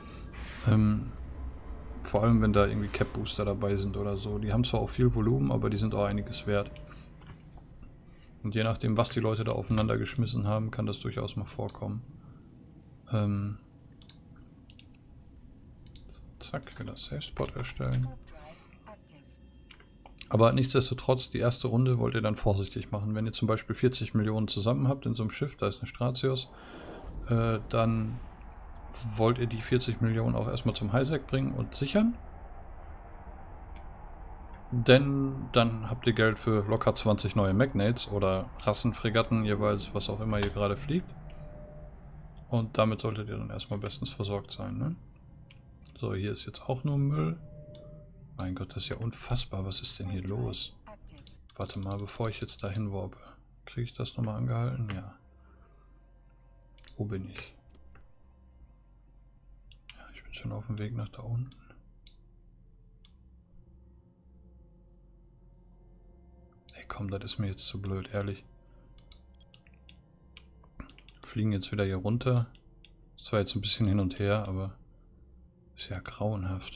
Vor allem, wenn da irgendwie Cap Booster dabei sind oder so. Die haben zwar auch viel Volumen, aber die sind auch einiges wert. Und je nachdem, was die Leute da aufeinander geschmissen haben, kann das durchaus mal vorkommen. So, zack, wieder Safe Spot erstellen. Aber nichtsdestotrotz, die erste Runde wollt ihr dann vorsichtig machen. Wenn ihr zum Beispiel 40 Millionen zusammen habt in so einem Schiff, da ist eine Stratios, dann wollt ihr die 40 Millionen auch erstmal zum Highsec bringen und sichern. Denn dann habt ihr Geld für locker 20 neue Magnates oder Rassenfregatten, jeweils was auch immer ihr gerade fliegt. Und damit solltet ihr dann erstmal bestens versorgt sein, ne? So, hier ist jetzt auch nur Müll. Mein Gott, das ist ja unfassbar. Was ist denn hier los? Warte mal, bevor ich jetzt dahin warpe. Kriege ich das nochmal angehalten? Ja. Wo bin ich? Ja, ich bin schon auf dem Weg nach da unten. Ey, komm, das ist mir jetzt zu blöd, ehrlich. Wir fliegen jetzt wieder hier runter. Ist zwar jetzt ein bisschen hin und her, aber ist ja grauenhaft.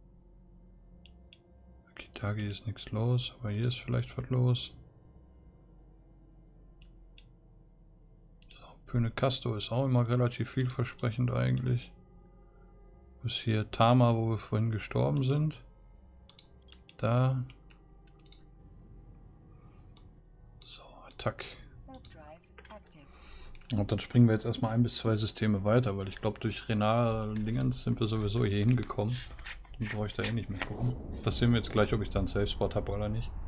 Akitagi ist nichts los, aber hier ist vielleicht was los. So, Pöne-Casto ist auch immer relativ vielversprechend eigentlich. Bis hier Tama, wo wir vorhin gestorben sind. Da. So, Attack. Und dann springen wir jetzt erstmal 1 bis 2 Systeme weiter, weil ich glaube, durch Renar-Dingens sind wir sowieso hier hingekommen. Dann brauche ich da eh nicht mehr gucken. Das sehen wir jetzt gleich, ob ich da einen Safe Spot habe oder nicht.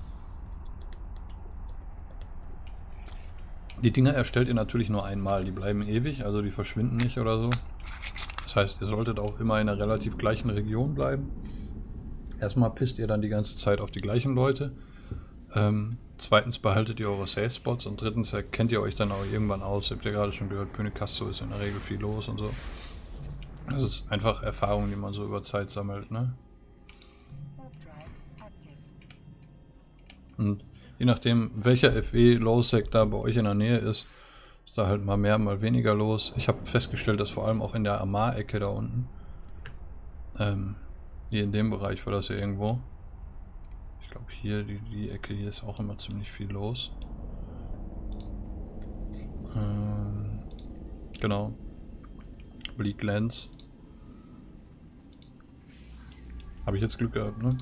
Die Dinger erstellt ihr natürlich nur einmal, die bleiben ewig, also die verschwinden nicht oder so. Das heißt, ihr solltet auch immer in einer relativ gleichen Region bleiben. Erstmal pisst ihr dann die ganze Zeit auf die gleichen Leute. Zweitens behaltet ihr eure Safe Spots und drittens erkennt ihr euch dann auch irgendwann aus. Ihr habt ja gerade schon gehört, Pöne-Casto ist in der Regel viel los und so. Das ist einfach Erfahrung, die man so über Zeit sammelt, ne? Und je nachdem, welcher FE Low-Sec da bei euch in der Nähe ist, ist da halt mal mehr, mal weniger los. Ich habe festgestellt, dass vor allem auch in der Amar-Ecke da unten, hier in dem Bereich war das ja irgendwo. Ich glaube hier, die Ecke hier ist auch immer ziemlich viel los. Genau. Bleak Lands. Habe ich jetzt Glück gehabt, ne?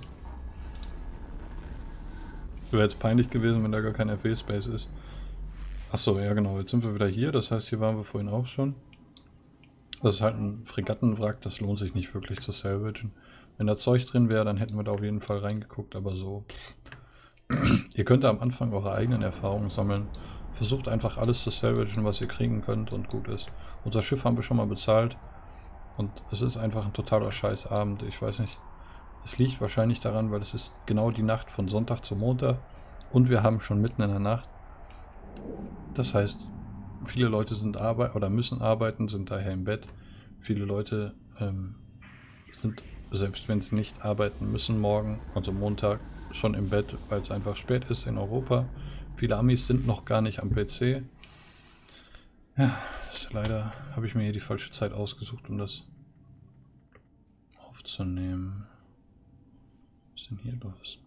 Wäre jetzt peinlich gewesen, wenn da gar kein FE-Space ist. Achso, ja genau, jetzt sind wir wieder hier, das heißt, hier waren wir vorhin auch schon. Das ist halt ein Fregattenwrack, das lohnt sich nicht wirklich zu salvagen. Wenn da Zeug drin wäre, dann hätten wir da auf jeden Fall reingeguckt, aber so... Ihr könnt da am Anfang eure eigenen Erfahrungen sammeln. Versucht einfach alles zu salvagen, was ihr kriegen könnt und gut ist. Unser Schiff haben wir schon mal bezahlt und es ist einfach ein totaler Scheißabend, ich weiß nicht. Es liegt wahrscheinlich daran, weil es ist genau die Nacht von Sonntag zu Montag und wir haben schon mitten in der Nacht. Das heißt, viele Leute sind müssen arbeiten, sind daher im Bett. Viele Leute sind, selbst wenn sie nicht arbeiten müssen morgen, also Montag, schon im Bett, weil es einfach spät ist in Europa. Viele Amis sind noch gar nicht am PC. Ja, leider habe ich mir hier die falsche Zeit ausgesucht, um das aufzunehmen. Was ist denn hier los?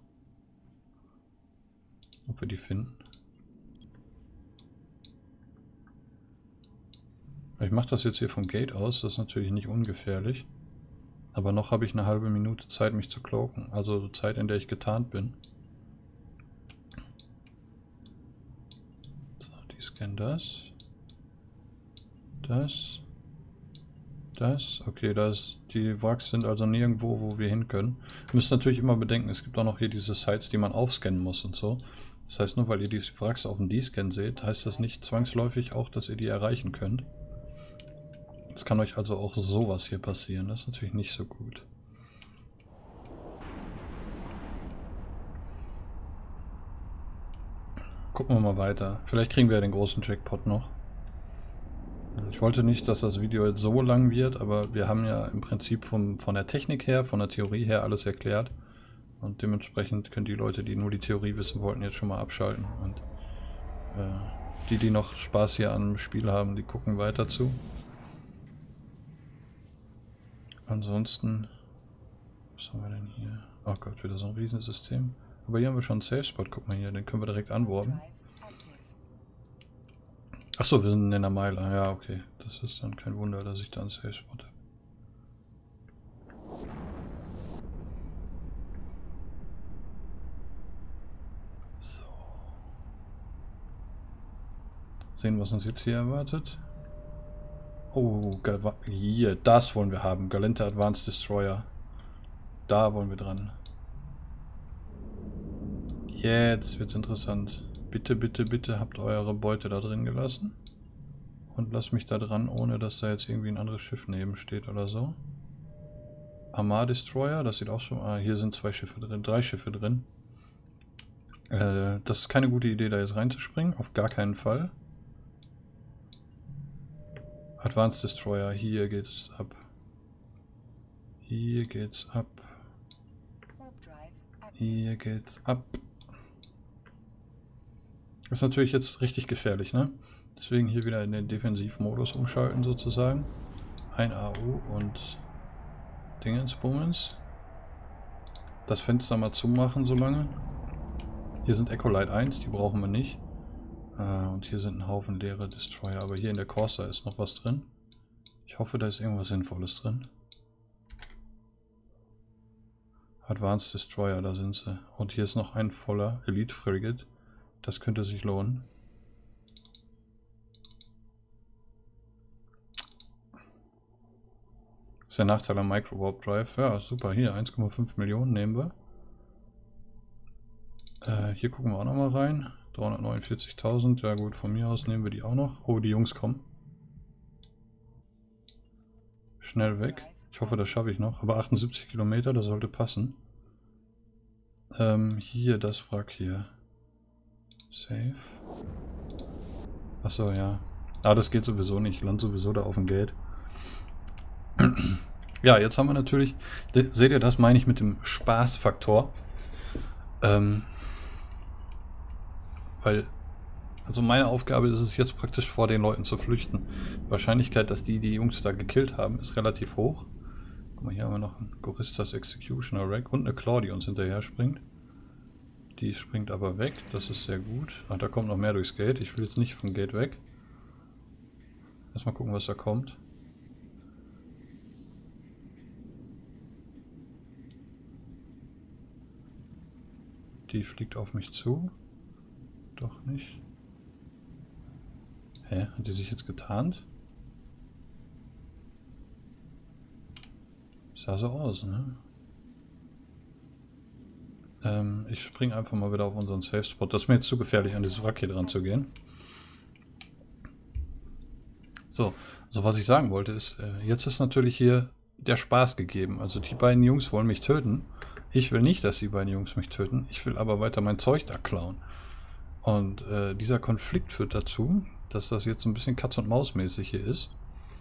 Ob wir die finden? Ich mache das jetzt hier vom Gate aus, das ist natürlich nicht ungefährlich. Aber noch habe ich eine halbe Minute Zeit, mich zu cloaken. Also Zeit, in der ich getarnt bin. So, die scannen das. Das. Das. Okay, die Wracks sind also nirgendwo, wo wir hin können. Ihr müsst natürlich immer bedenken, es gibt auch noch hier diese Sites, die man aufscannen muss und so. Das heißt, nur weil ihr die Wracks auf dem D-Scan seht, heißt das nicht zwangsläufig auch, dass ihr die erreichen könnt. Es kann euch also auch sowas hier passieren. Das ist natürlich nicht so gut. Gucken wir mal weiter. Vielleicht kriegen wir ja den großen Jackpot noch. Ich wollte nicht, dass das Video jetzt so lang wird, aber wir haben ja im Prinzip von der Technik her, von der Theorie her alles erklärt. Und dementsprechend können die Leute, die nur die Theorie wissen wollten, jetzt schon mal abschalten. Und die noch Spaß hier am Spiel haben, die gucken weiter zu. Ansonsten, was haben wir denn hier? Oh Gott, wieder so ein Riesensystem. Aber hier haben wir schon einen Safe Spot, guck mal hier, den können wir direkt anworben. Achso, wir sind in der Meile, ja okay. Das ist dann kein Wunder, dass ich da einen Safe Spot habe. So. Sehen, was uns jetzt hier erwartet. Oh, hier, das wollen wir haben. Galenta Advanced Destroyer. Da wollen wir dran. Jetzt wird's interessant. Bitte, bitte, bitte habt eure Beute da drin gelassen. Und lasst mich da dran, ohne dass da jetzt irgendwie ein anderes Schiff neben steht oder so. Armada Destroyer, das sieht auch schon... Ah, hier sind 2 Schiffe drin, 3 Schiffe drin. Das ist keine gute Idee, da jetzt reinzuspringen. Auf gar keinen Fall. Advanced Destroyer, hier geht es ab. Hier geht's ab. Hier geht's ab. Das ist natürlich jetzt richtig gefährlich, ne? Deswegen hier wieder in den Defensivmodus umschalten sozusagen. Ein AU und Dingensbummens. Das Fenster mal zumachen so lange. Hier sind Echolite 1, die brauchen wir nicht. Und hier sind ein Haufen leere Destroyer, aber hier in der Corsa ist noch was drin. Ich hoffe, da ist irgendwas Sinnvolles drin. Advanced Destroyer, da sind sie. Und hier ist noch ein voller Elite Frigate. Das könnte sich lohnen. Das ist der Nachteil am Micro Warp Drive. Ja, super. Hier 1,5 Millionen nehmen wir. Hier gucken wir auch nochmal rein. 349.000. Ja gut, von mir aus nehmen wir die auch noch. Oh, die Jungs kommen. Schnell weg. Ich hoffe, das schaffe ich noch. Aber 78 Kilometer, das sollte passen. Hier, das Wrack hier. Safe. Achso, ja. Ah, das geht sowieso nicht. Ich lande sowieso da auf dem Gate. Ja, jetzt haben wir natürlich... Seht ihr, das meine ich mit dem Spaßfaktor. Weil... Also meine Aufgabe ist es jetzt praktisch vor den Leuten zu flüchten. Die Wahrscheinlichkeit, dass die Jungs da gekillt haben, ist relativ hoch. Guck mal, hier haben wir noch einen Goristas Executioner Rack und eine Claw, die uns hinterher springt. Die springt aber weg, das ist sehr gut. Ach, da kommt noch mehr durchs Gate. Ich will jetzt nicht vom Gate weg. Erstmal gucken, was da kommt. Die fliegt auf mich zu. Doch nicht. Hä? Hat die sich jetzt getarnt? Sah so aus, ne? Ich springe einfach mal wieder auf unseren Safe Spot. Das ist mir jetzt zu gefährlich, an dieses Wrack hier dran zu gehen. So, also was ich sagen wollte ist, jetzt ist natürlich hier der Spaß gegeben. Also die beiden Jungs wollen mich töten. Ich will nicht, dass die beiden Jungs mich töten. Ich will aber weiter mein Zeug da klauen. Und dieser Konflikt führt dazu, dass das jetzt so ein bisschen Katz-und-Maus-mäßig hier ist.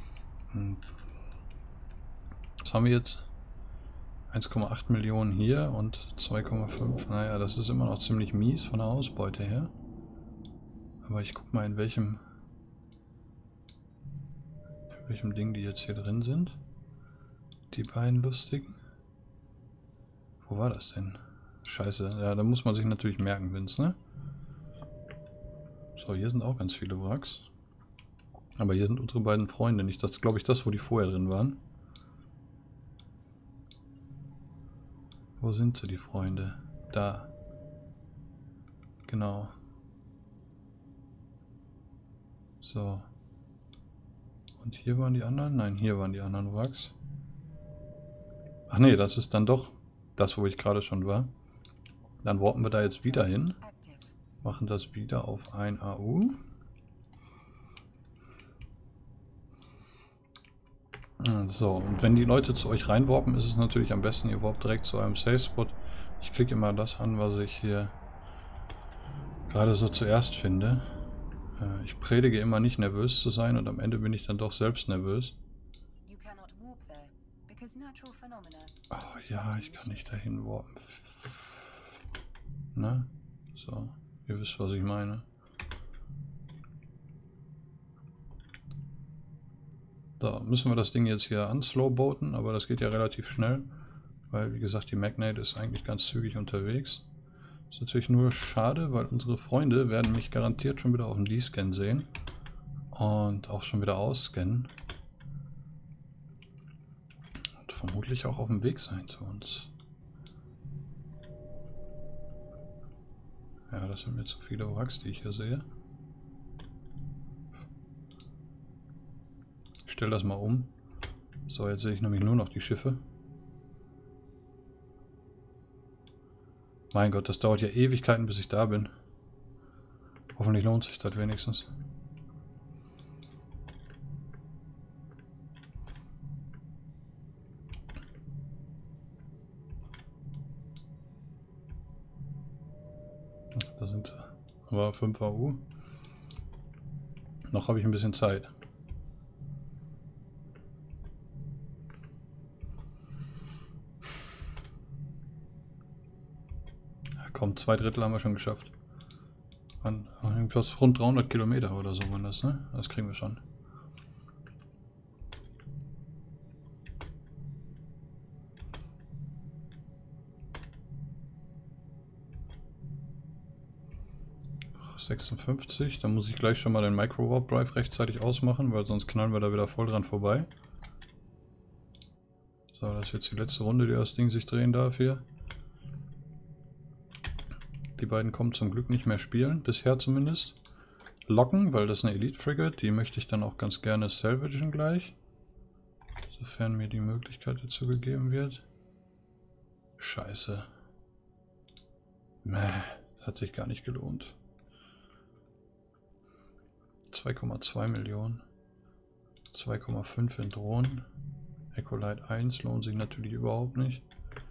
Was haben wir jetzt? 1,8 Millionen hier und 2,5. Naja, das ist immer noch ziemlich mies von der Ausbeute her. Aber ich guck mal, in welchem Ding die jetzt hier drin sind. Die beiden lustigen. Wo war das denn? Scheiße, ja, da muss man sich natürlich merken, Vince, ne? So, hier sind auch ganz viele Wracks. Aber hier sind unsere beiden Freunde nicht. Das ist, glaube ich, das, wo die vorher drin waren. Wo sind sie, die Freunde? Da. Genau. So. Und hier waren die anderen? Nein, hier waren die anderen Wracks. Ach nee, das ist dann doch das, wo ich gerade schon war. Dann warten wir da jetzt wieder hin. Machen das wieder auf ein AU. So, und wenn die Leute zu euch reinwarpen, ist es natürlich am besten, ihr warpt direkt zu einem Safe Spot. Ich klicke immer das an, was ich hier gerade so zuerst finde. Ich predige immer nicht nervös zu sein und am Ende bin ich dann doch selbst nervös. Oh ja, ich kann nicht dahin warpen. Na? So, ihr wisst, was ich meine. So, müssen wir das Ding jetzt hier unslowboaten, aber das geht ja relativ schnell, weil wie gesagt die Magnate ist eigentlich ganz zügig unterwegs. Ist natürlich nur schade, weil unsere Freunde werden mich garantiert schon wieder auf dem D-Scan sehen und auch schon wieder ausscannen und vermutlich auch auf dem Weg sein zu uns. Ja, das sind mir zu viele Wracks, die ich hier sehe. Ich stelle das mal um. So, jetzt sehe ich nämlich nur noch die Schiffe. Mein Gott, das dauert ja Ewigkeiten, bis ich da bin. Hoffentlich lohnt sich das wenigstens. Da sind sie. Aber 5 AU. Noch habe ich ein bisschen Zeit. Komm, 2/3 haben wir schon geschafft. Irgendwas rund 300 Kilometer oder so waren das, ne? Das kriegen wir schon. Ach, 56, dann muss ich gleich schon mal den Micro Warp Drive rechtzeitig ausmachen, weil sonst knallen wir da wieder voll dran vorbei. So, das ist jetzt die letzte Runde, die das Ding sich drehen darf hier. Die beiden kommen zum Glück nicht mehr spielen, bisher zumindest. Locken, weil das ist eine Elite Frigate, die möchte ich dann auch ganz gerne salvagen gleich. Sofern mir die Möglichkeit dazu gegeben wird. Scheiße. Mäh, hat sich gar nicht gelohnt. 2,2 Millionen. 2,5 in Drohnen. Echolite 1 lohnt sich natürlich überhaupt nicht.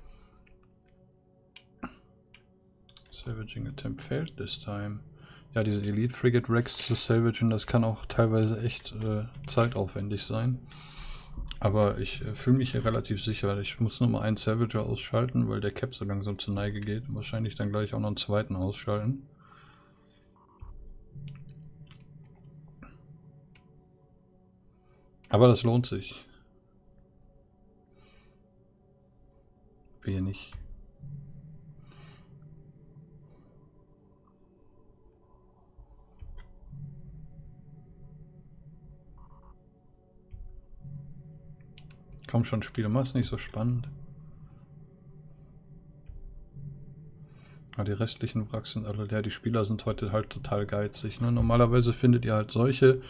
Salvaging attempt failed this time. Ja, diese Elite Frigate Wrecks zu salvagen, das kann auch teilweise echt zeitaufwendig sein. Aber ich fühle mich hier relativ sicher. Ich muss nur mal einen Salvager ausschalten, weil der Cap so langsam zur Neige geht. Und wahrscheinlich dann gleich auch noch einen zweiten ausschalten. Aber das lohnt sich. Wehe nicht. Komm schon, Spiele, mach's nicht so spannend. Ja, die restlichen Wracks sind alle leer. Die Spieler sind heute halt total geizig. Ne? Normalerweise findet ihr halt solche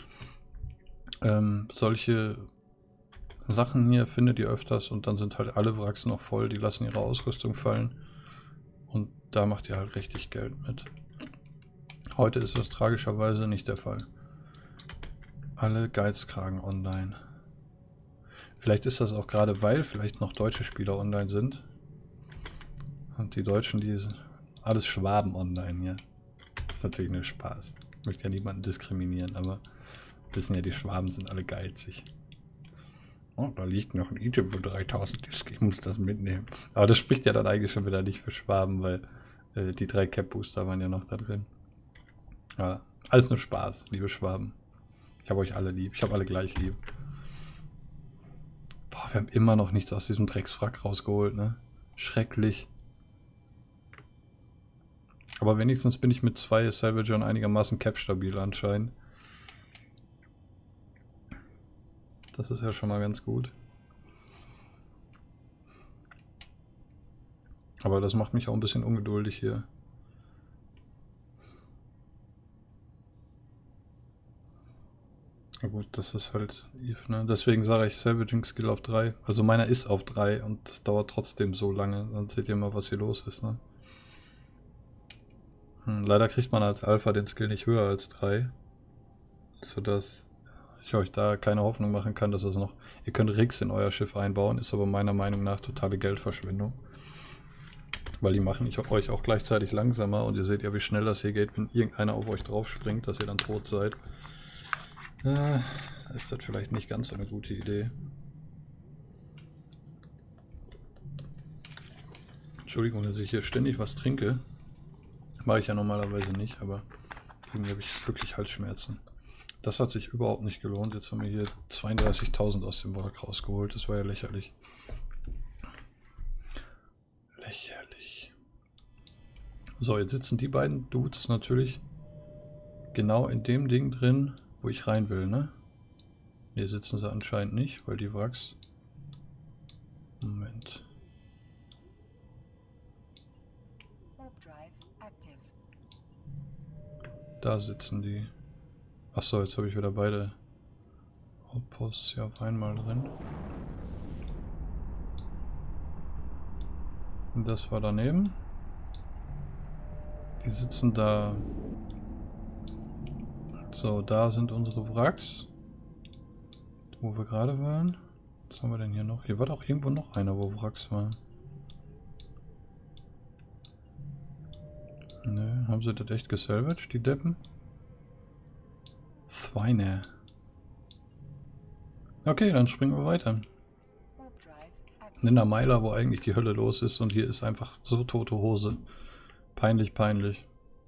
Sachen hier, findet ihr öfters und dann sind halt alle Wracks noch voll. Die lassen ihre Ausrüstung fallen. Und da macht ihr halt richtig Geld mit. Heute ist das tragischerweise nicht der Fall. Alle Geizkragen online. Vielleicht ist das auch gerade, weil vielleicht noch deutsche Spieler online sind. Und die Deutschen, die sind alles Schwaben online hier. Das ist natürlich nur Spaß. Ich möchte ja niemanden diskriminieren, aber wissen ja, die Schwaben sind alle geizig. Oh, da liegt noch ein Item für 3000 Disk, ich muss das mitnehmen. Aber das spricht ja dann eigentlich schon wieder nicht für Schwaben, weil die 3 Cap Booster waren ja noch da drin. Ja, alles nur Spaß, liebe Schwaben. Ich habe euch alle lieb, ich habe alle gleich lieb. Boah, wir haben immer noch nichts aus diesem Dreckswrack rausgeholt, ne? Schrecklich. Aber wenigstens bin ich mit 2 Salvagern einigermaßen cap-stabil anscheinend. Das ist ja schon mal ganz gut. Aber das macht mich auch ein bisschen ungeduldig hier. Na gut, das ist halt Eve, ne? Deswegen sage ich Salvaging Skill auf 3. Also meiner ist auf 3 und das dauert trotzdem so lange. Dann seht ihr mal, was hier los ist, ne? Leider kriegt man als Alpha den Skill nicht höher als 3. Sodass ich euch da keine Hoffnung machen kann, dass es noch... Ihr könnt Rigs in euer Schiff einbauen, ist aber meiner Meinung nach totale Geldverschwendung. Weil die machen euch auch gleichzeitig langsamer und ihr seht ja, wie schnell das hier geht, wenn irgendeiner auf euch drauf springt, dass ihr dann tot seid. Ist das vielleicht nicht ganz so eine gute Idee. Entschuldigung, dass ich hier ständig was trinke. Mache ich ja normalerweise nicht, aber irgendwie habe ich wirklich Halsschmerzen. Das hat sich überhaupt nicht gelohnt. Jetzt haben wir hier 32.000 aus dem Wrack rausgeholt. Das war ja lächerlich. Lächerlich. So, jetzt sitzen die beiden Dudes natürlich genau in dem Ding drin, wo ich rein will, ne? Hier sitzen sie anscheinend nicht, weil die Wracks... Moment. Da sitzen die. Achso, jetzt habe ich wieder beide Outposts hier auf einmal drin. Und das war daneben. Die sitzen da. So, da sind unsere Wracks. Wo wir gerade waren. Was haben wir denn hier noch? Hier war doch irgendwo noch einer, wo Wracks waren. Nö, haben sie das echt gesalvaged, die Deppen? Schweine. Okay, dann springen wir weiter. In der Meiler, wo eigentlich die Hölle los ist und hier ist einfach so tote Hose. Peinlich, peinlich.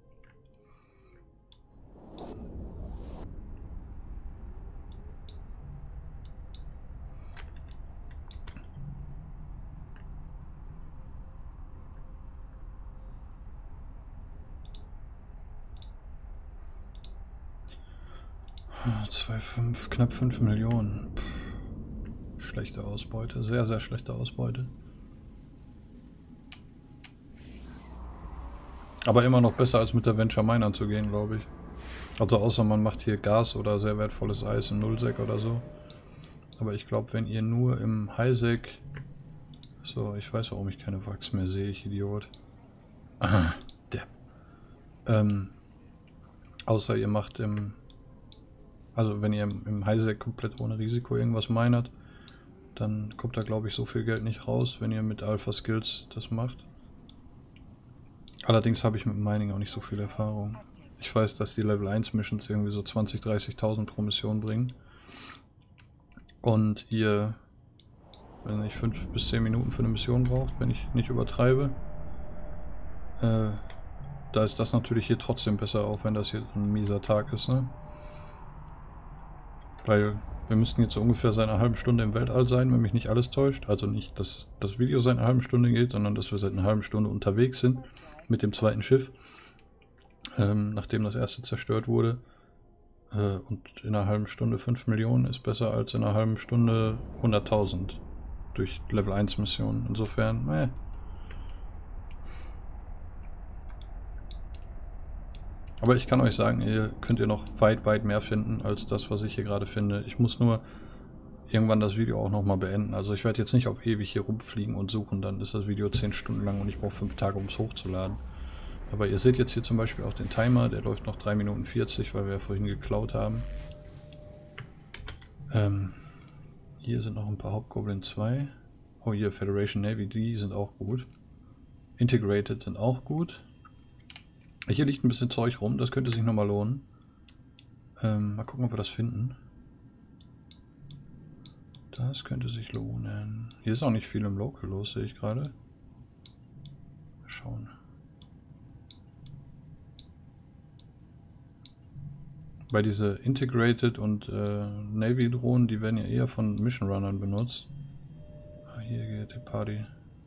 Knapp 5 Millionen. Schlechte Ausbeute, sehr, sehr schlechte Ausbeute. Aber immer noch besser als mit der Venture Mine anzugehen, glaube ich. Also außer man macht hier Gas oder sehr wertvolles Eis im Nullsec oder so. Aber ich glaube, wenn ihr nur im Highsec... So, ich weiß, warum ich keine Wracks mehr sehe, ich Idiot. Ah, der. Außer ihr macht im... Also wenn ihr im Highsec komplett ohne Risiko irgendwas minert, dann kommt da glaube ich so viel Geld nicht raus, wenn ihr mit Alpha Skills das macht. Allerdings habe ich mit Mining auch nicht so viel Erfahrung. Ich weiß, dass die Level 1 Missions irgendwie so 20.000, 30.000 pro Mission bringen. Und ihr, wenn ich 5 bis 10 Minuten für eine Mission braucht, wenn ich nicht übertreibe, da ist das natürlich hier trotzdem besser, auch wenn das hier ein mieser Tag ist, ne? Weil wir müssten jetzt so ungefähr seit einer halben Stunde im Weltall sein, wenn mich nicht alles täuscht. Also nicht, dass das Video seit einer halben Stunde geht, sondern dass wir seit einer halben Stunde unterwegs sind mit dem zweiten Schiff. Nachdem das erste zerstört wurde. Und in einer halben Stunde 5 Millionen ist besser als in einer halben Stunde 100.000 durch Level 1 Missionen. Insofern, Aber ich kann euch sagen, ihr könnt noch weit, weit mehr finden als das, was ich hier gerade finde. Ich muss nur irgendwann das Video auch nochmal beenden. Also ich werde jetzt nicht auf ewig hier rumfliegen und suchen, dann ist das Video 10 Stunden lang und ich brauche 5 Tage, um es hochzuladen. Aber ihr seht jetzt hier zum Beispiel auch den Timer, der läuft noch 3 Minuten 40, weil wir ja vorhin geklaut haben. Hier sind noch ein paar Hobgoblin 2. Oh, hier Federation Navy, die sind auch gut. Integrated sind auch gut. Hier liegt ein bisschen Zeug rum, das könnte sich nochmal lohnen. Mal gucken, ob wir das finden. Das könnte sich lohnen. Hier ist auch nicht viel im Local los, sehe ich gerade. Mal schauen. Weil diese Integrated und Navy-Drohnen, die werden ja eher von Mission Runnern benutzt. Ah, hier geht die Party.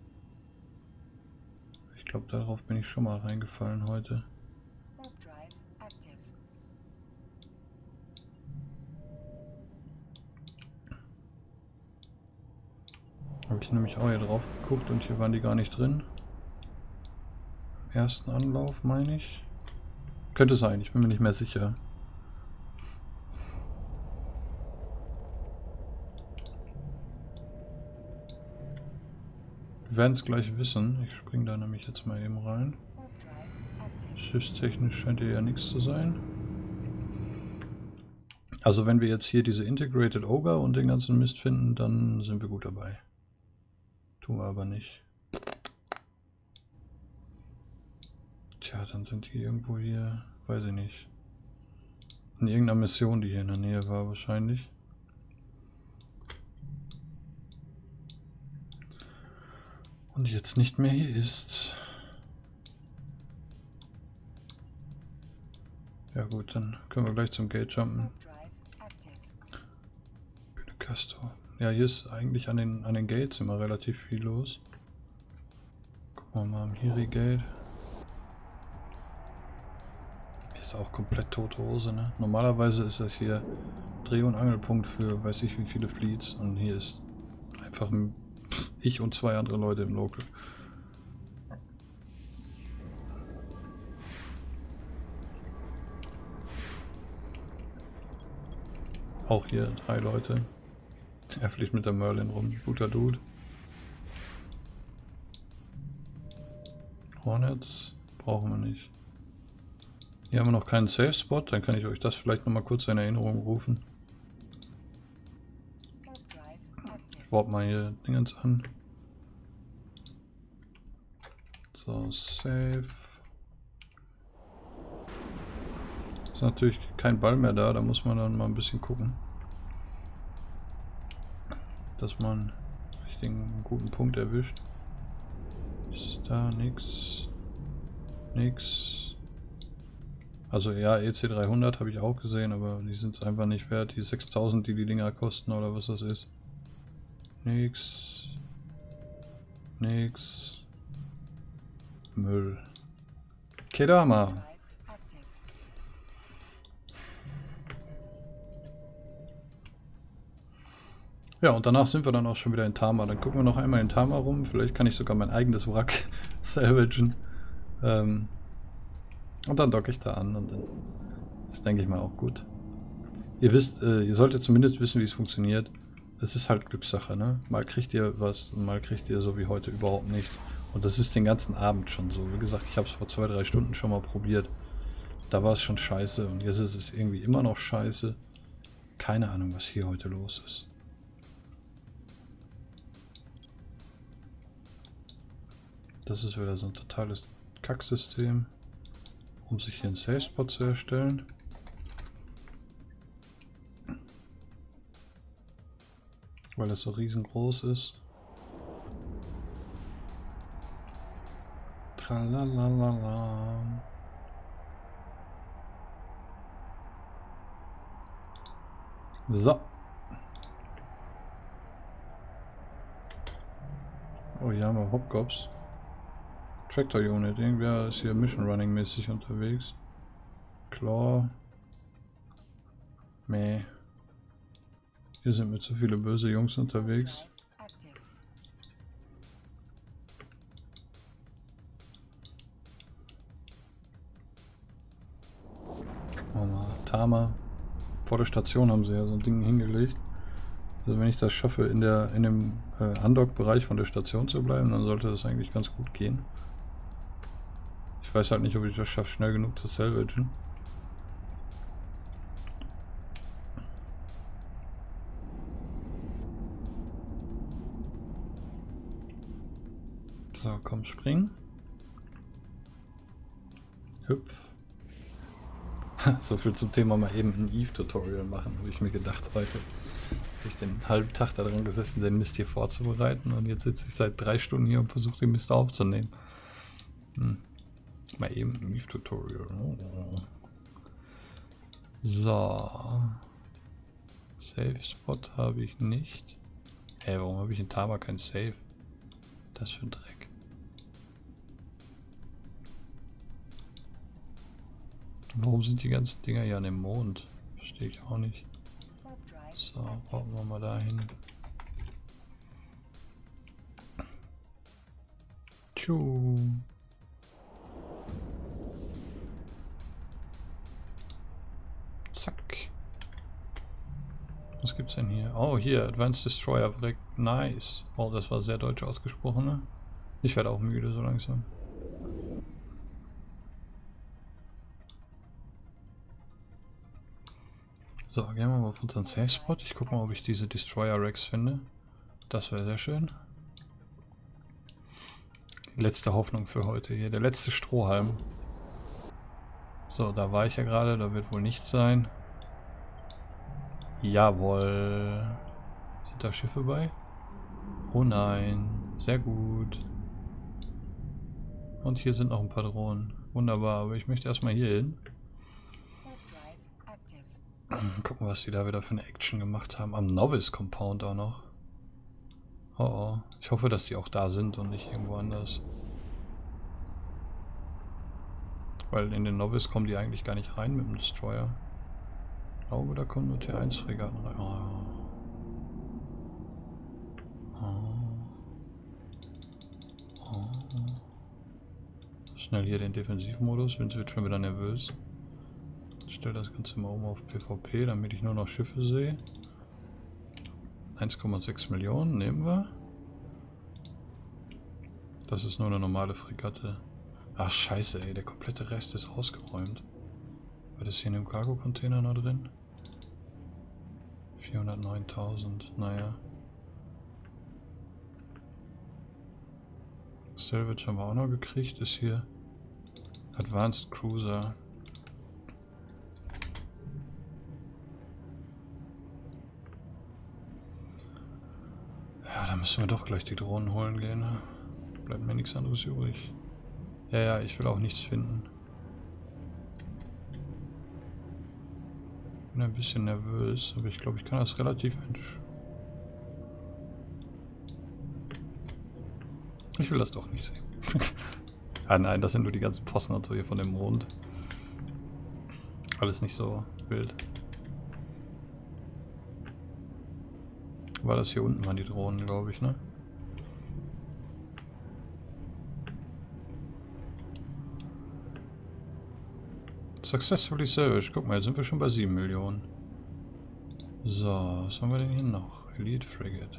Ich glaube, darauf bin ich schon mal reingefallen heute. Habe ich nämlich auch hier drauf geguckt und hier waren die gar nicht drin. Im ersten Anlauf, meine ich. Könnte sein, ich bin mir nicht mehr sicher. Wir werden es gleich wissen. Ich springe da nämlich jetzt mal eben rein. Schiffstechnisch scheint hier ja nichts zu sein. Also wenn wir jetzt hier diese Integrated Ogre und den ganzen Mist finden, dann sind wir gut dabei. Tun wir aber nicht. Tja, dann sind die irgendwo hier, weiß ich nicht. In irgendeiner Mission, die hier in der Nähe war wahrscheinlich. Und jetzt nicht mehr hier ist. Ja gut, dann können wir gleich zum Gate jumpen. Bühne Castor. Ja, hier ist eigentlich an den Gates immer relativ viel los. Gucken wir mal am Hiri Gate. Hier ist auch komplett tote Hose, ne? Normalerweise ist das hier Dreh- und Angelpunkt für weiß ich wie viele Fleets und hier ist einfach ich und 2 andere Leute im Local. Auch hier 3 Leute. Er fliegt mit der Merlin rum. Guter Dude. Hornets brauchen wir nicht. Hier haben wir noch keinen Safe Spot. Dann kann ich euch das vielleicht nochmal kurz in Erinnerung rufen. Ich warp mal hier Dingens an. So, Safe. Ist natürlich kein Ball mehr da. Da muss man dann mal ein bisschen gucken, dass man einen guten Punkt erwischt. Ist da nix? Nix. Also ja, EC300 habe ich auch gesehen, aber die sind es einfach nicht wert. Die 6000, die Dinger kosten oder was das ist. Nix. Nix. Müll. Kedama. Ja, und danach sind wir dann auch schon wieder in Tama. Dann gucken wir noch einmal in Tama rum. Vielleicht kann ich sogar mein eigenes Wrack salvagen. Und dann docke ich da an und dann ist, denke ich mal, auch gut. Ihr wisst, ihr solltet zumindest wissen, wie es funktioniert. Es ist halt Glückssache, ne? Mal kriegt ihr was und mal kriegt ihr so wie heute überhaupt nichts. Und das ist den ganzen Abend schon so. Wie gesagt, ich habe es vor 2-3 Stunden schon mal probiert. Da war es schon scheiße und jetzt ist es irgendwie immer noch scheiße. Keine Ahnung, was hier heute los ist. Das ist wieder so ein totales Kacksystem, um sich hier einen Safe Spot zu erstellen. Weil es so riesengroß ist. Tralalala. So. Oh, hier haben wir Hobgoblins. Tractor Unit, irgendwer ist hier Mission Running mäßig unterwegs. Claw. Meh. Hier sind mir zu viele böse Jungs unterwegs. Tama. Vor der Station haben sie ja so ein Ding hingelegt. Also wenn ich das schaffe, in dem Undock-Bereich von der Station zu bleiben, dann sollte das eigentlich ganz gut gehen. Ich weiß halt nicht, ob ich das schaffe, schnell genug zu salvagen. So, komm, spring. Hüpf. So viel zum Thema mal eben ein Eve-Tutorial machen, habe ich mir gedacht heute. Habe ich den halben Tag daran gesessen, den Mist hier vorzubereiten und jetzt sitze ich seit 3 Stunden hier und versuche den Mist aufzunehmen. Mal eben ein Eve-Tutorial. Oh. So. Safe-Spot habe ich nicht. Hey, warum habe ich in Tama kein Safe? Das für ein Dreck. Warum sind die ganzen Dinger hier an dem Mond? Verstehe ich auch nicht. So, brauchen wir mal dahin. Tschu. Zack. Was gibt's denn hier? Oh, hier, Advanced Destroyer Wreck. Nice. Oh, das war sehr deutsch ausgesprochen, ne? Ich werde auch müde so langsam. So, gehen wir mal auf unseren Safe Spot. Ich gucke mal, ob ich diese Destroyer Racks finde. Das wäre sehr schön. Letzte Hoffnung für heute hier. Der letzte Strohhalm. So, da war ich ja gerade. Da wird wohl nichts sein. Jawohl. Sind da Schiffe bei? Oh nein. Sehr gut. Und hier sind noch ein paar Drohnen. Wunderbar, aber ich möchte erstmal hier hin. Gucken, was die da wieder für eine Action gemacht haben. Am Novice Compound auch noch. Oh oh. Ich hoffe, dass die auch da sind und nicht irgendwo anders. Weil in den Novice kommen die eigentlich gar nicht rein mit dem Destroyer. Ich glaube, da kommen nur T1-Fregatten rein. Oh. Oh. Oh. Schnell hier den Defensivmodus. Vince wird schon wieder nervös. Ich stelle das Ganze mal um auf PvP, damit ich nur noch Schiffe sehe. 1,6 Millionen nehmen wir. Das ist nur eine normale Fregatte. Ach scheiße, ey, der komplette Rest ist ausgeräumt. War das hier in dem Cargo-Container noch drin? 409.000, naja. Salvage haben wir auch noch gekriegt, ist hier Advanced Cruiser. Ja, da müssen wir doch gleich die Drohnen holen gehen. Ne? Bleibt mir nichts anderes übrig. Ja, ja, ich will auch nichts finden. Bin ein bisschen nervös, aber ich glaube, ich kann das relativ Ich will das doch nicht sehen. Ah nein, das sind nur die ganzen Posten und so hier von dem Mond. Alles nicht so wild. War das hier unten waren die Drohnen, glaube ich, ne? Successfully salvaged. Guck mal, jetzt sind wir schon bei 7 Millionen. So, was haben wir denn hier noch? Elite Frigate.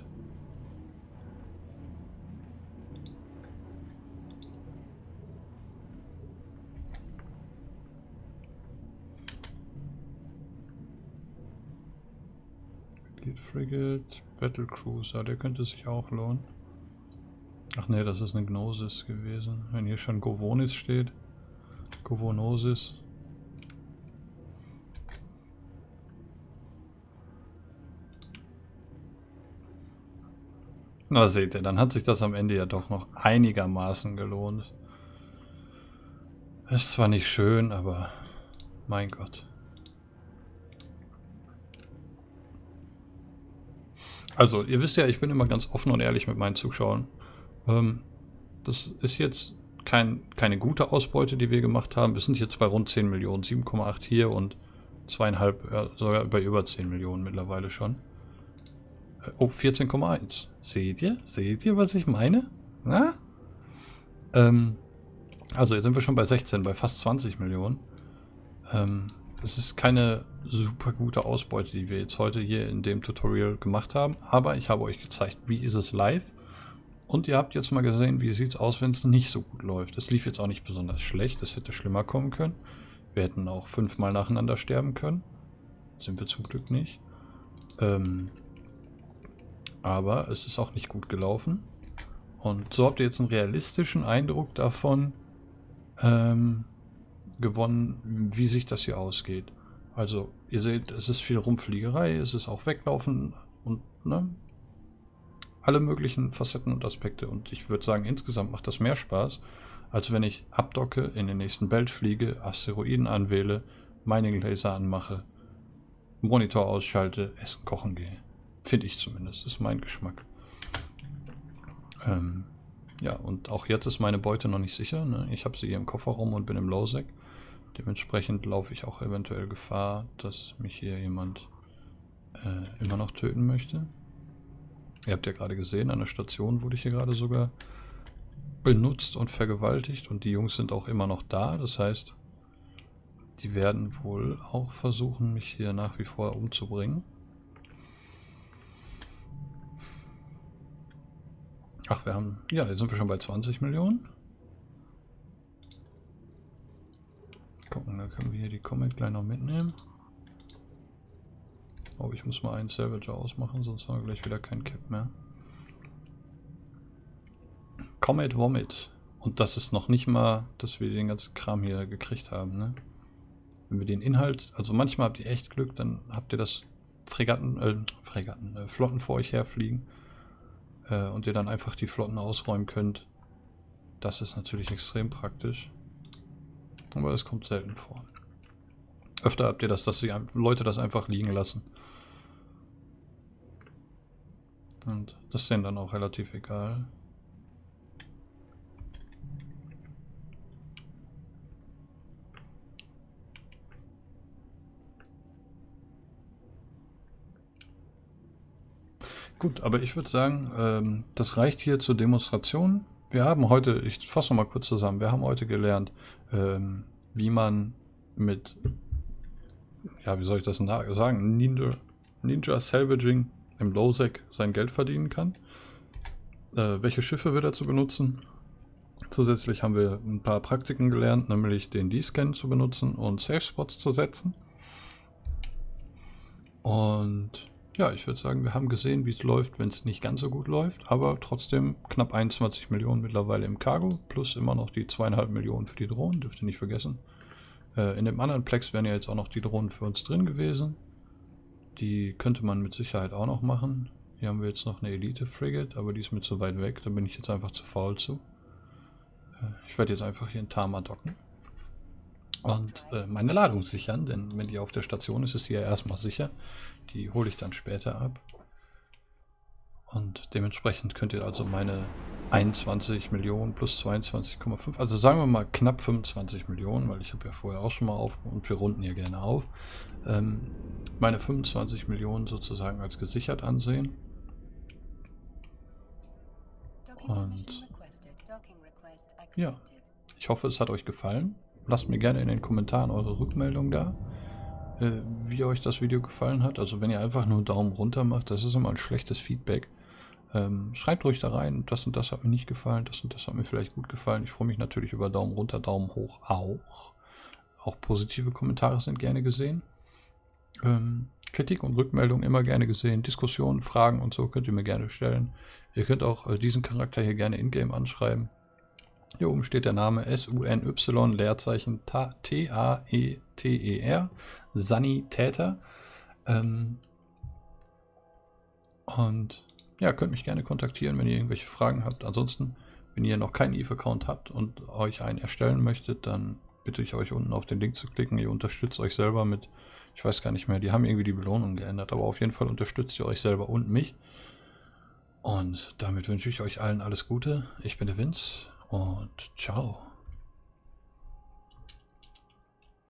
Elite Frigate, Battle Cruiser, der könnte sich auch lohnen. Ach ne, das ist eine Gnosis gewesen. Wenn hier schon Govonis steht. Govonosis. Na seht ihr, dann hat sich das am Ende ja doch noch einigermaßen gelohnt. Ist zwar nicht schön, aber mein Gott. Also, ihr wisst ja, ich bin immer ganz offen und ehrlich mit meinen Zuschauern. Das ist jetzt keine gute Ausbeute, die wir gemacht haben. Wir sind jetzt bei rund 10 Millionen, 7,8 hier und 2,5, sogar bei über 10 Millionen mittlerweile schon. Oh, 14,1. Seht ihr? Seht ihr, was ich meine? Na? Also, jetzt sind wir schon bei 16, bei fast 20 Millionen. es ist keine super gute Ausbeute, die wir jetzt heute hier in dem Tutorial gemacht haben, aber ich habe euch gezeigt, wie ist es live. Und ihr habt jetzt mal gesehen, wie sieht es aus, wenn es nicht so gut läuft. Es lief jetzt auch nicht besonders schlecht, es hätte schlimmer kommen können. Wir hätten auch 5-mal nacheinander sterben können. Sind wir zum Glück nicht. Aber es ist auch nicht gut gelaufen. Und so habt ihr jetzt einen realistischen Eindruck davon gewonnen, wie sich das hier ausgeht. Also ihr seht, es ist viel Rumfliegerei, es ist auch Weglaufen und ne, alle möglichen Facetten und Aspekte. Und ich würde sagen, insgesamt macht das mehr Spaß, als wenn ich abdocke, in den nächsten Belt fliege, Asteroiden anwähle, Mining Laser anmache, Monitor ausschalte, Essen kochen gehe. Finde ich zumindest, ist mein Geschmack. Ja, und auch jetzt ist meine Beute noch nicht sicher. Ne? Ich habe sie hier im Kofferraum und bin im Lowsec. Dementsprechend laufe ich auch eventuell Gefahr, dass mich hier jemand immer noch töten möchte. Ihr habt ja gerade gesehen, an der Station wurde ich hier gerade sogar benutzt und vergewaltigt. Und die Jungs sind auch immer noch da. Das heißt, die werden wohl auch versuchen, mich hier nach wie vor umzubringen. Ach, wir haben... Ja, jetzt sind wir schon bei 20 Millionen. Gucken, dann können wir hier die Comet gleich noch mitnehmen. Oh, ich muss mal einen Salvager ausmachen, sonst haben wir gleich wieder kein Cap mehr. Comet Vomit. Und das ist noch nicht mal, dass wir den ganzen Kram hier gekriegt haben, ne? Wenn wir den Inhalt... Also manchmal habt ihr echt Glück, dann habt ihr das Flotten vor euch herfliegen. Und ihr dann einfach die Flotten ausräumen könnt. Das ist natürlich extrem praktisch. Aber es kommt selten vor. Öfter habt ihr das, dass die Leute das einfach liegen lassen. Und das ist denen dann auch relativ egal. Gut, aber ich würde sagen, das reicht hier zur Demonstration. Wir haben heute, ich fasse noch mal kurz zusammen, wir haben heute gelernt, wie man mit, ja, wie soll ich das sagen, Ninja Salvaging im Lowsec sein Geld verdienen kann. Welche Schiffe wir dazu benutzen. Zusätzlich haben wir ein paar Praktiken gelernt, nämlich den D-Scan zu benutzen und Safe Spots zu setzen. Und ja, ich würde sagen, wir haben gesehen, wie es läuft, wenn es nicht ganz so gut läuft, aber trotzdem knapp 21 Millionen mittlerweile im Cargo, plus immer noch die 2,5 Millionen für die Drohnen, dürft ihr nicht vergessen. In dem anderen Plex wären ja jetzt auch noch die Drohnen für uns drin gewesen. Die könnte man mit Sicherheit auch noch machen. Hier haben wir jetzt noch eine Elite Frigate, aber die ist mir zu weit weg, da bin ich jetzt einfach zu faul zu. Ich werde jetzt einfach hier in Tama docken. Und meine Ladung sichern, denn wenn die auf der Station ist, ist die ja erstmal sicher. Die hole ich dann später ab. Und dementsprechend könnt ihr also meine 21 Millionen plus 22,5, also sagen wir mal knapp 25 Millionen, weil ich habe ja vorher auch schon mal auf und wir runden hier gerne auf, meine 25 Millionen sozusagen als gesichert ansehen. Und ja, ich hoffe, es hat euch gefallen. Lasst mir gerne in den Kommentaren eure Rückmeldung da, wie euch das Video gefallen hat. Also wenn ihr einfach nur einen Daumen runter macht, das ist immer ein schlechtes Feedback. Schreibt ruhig da rein, das und das hat mir nicht gefallen, das und das hat mir vielleicht gut gefallen. Ich freue mich natürlich über Daumen runter, Daumen hoch auch. Auch positive Kommentare sind gerne gesehen. Kritik und Rückmeldung immer gerne gesehen. Diskussionen, Fragen und so könnt ihr mir gerne stellen. Ihr könnt auch diesen Charakter hier gerne in-game anschreiben. Hier oben steht der Name SUNY, Leerzeichen TAETER, Sanitäter. Und ja, könnt mich gerne kontaktieren, wenn ihr irgendwelche Fragen habt. Ansonsten, wenn ihr noch keinen Eve-Account habt und euch einen erstellen möchtet, dann bitte ich euch unten auf den Link zu klicken. Ihr unterstützt euch selber mit, ich weiß gar nicht mehr, die haben irgendwie die Belohnung geändert, aber auf jeden Fall unterstützt ihr euch selber und mich. Und damit wünsche ich euch allen alles Gute. Ich bin der Vince und ciao.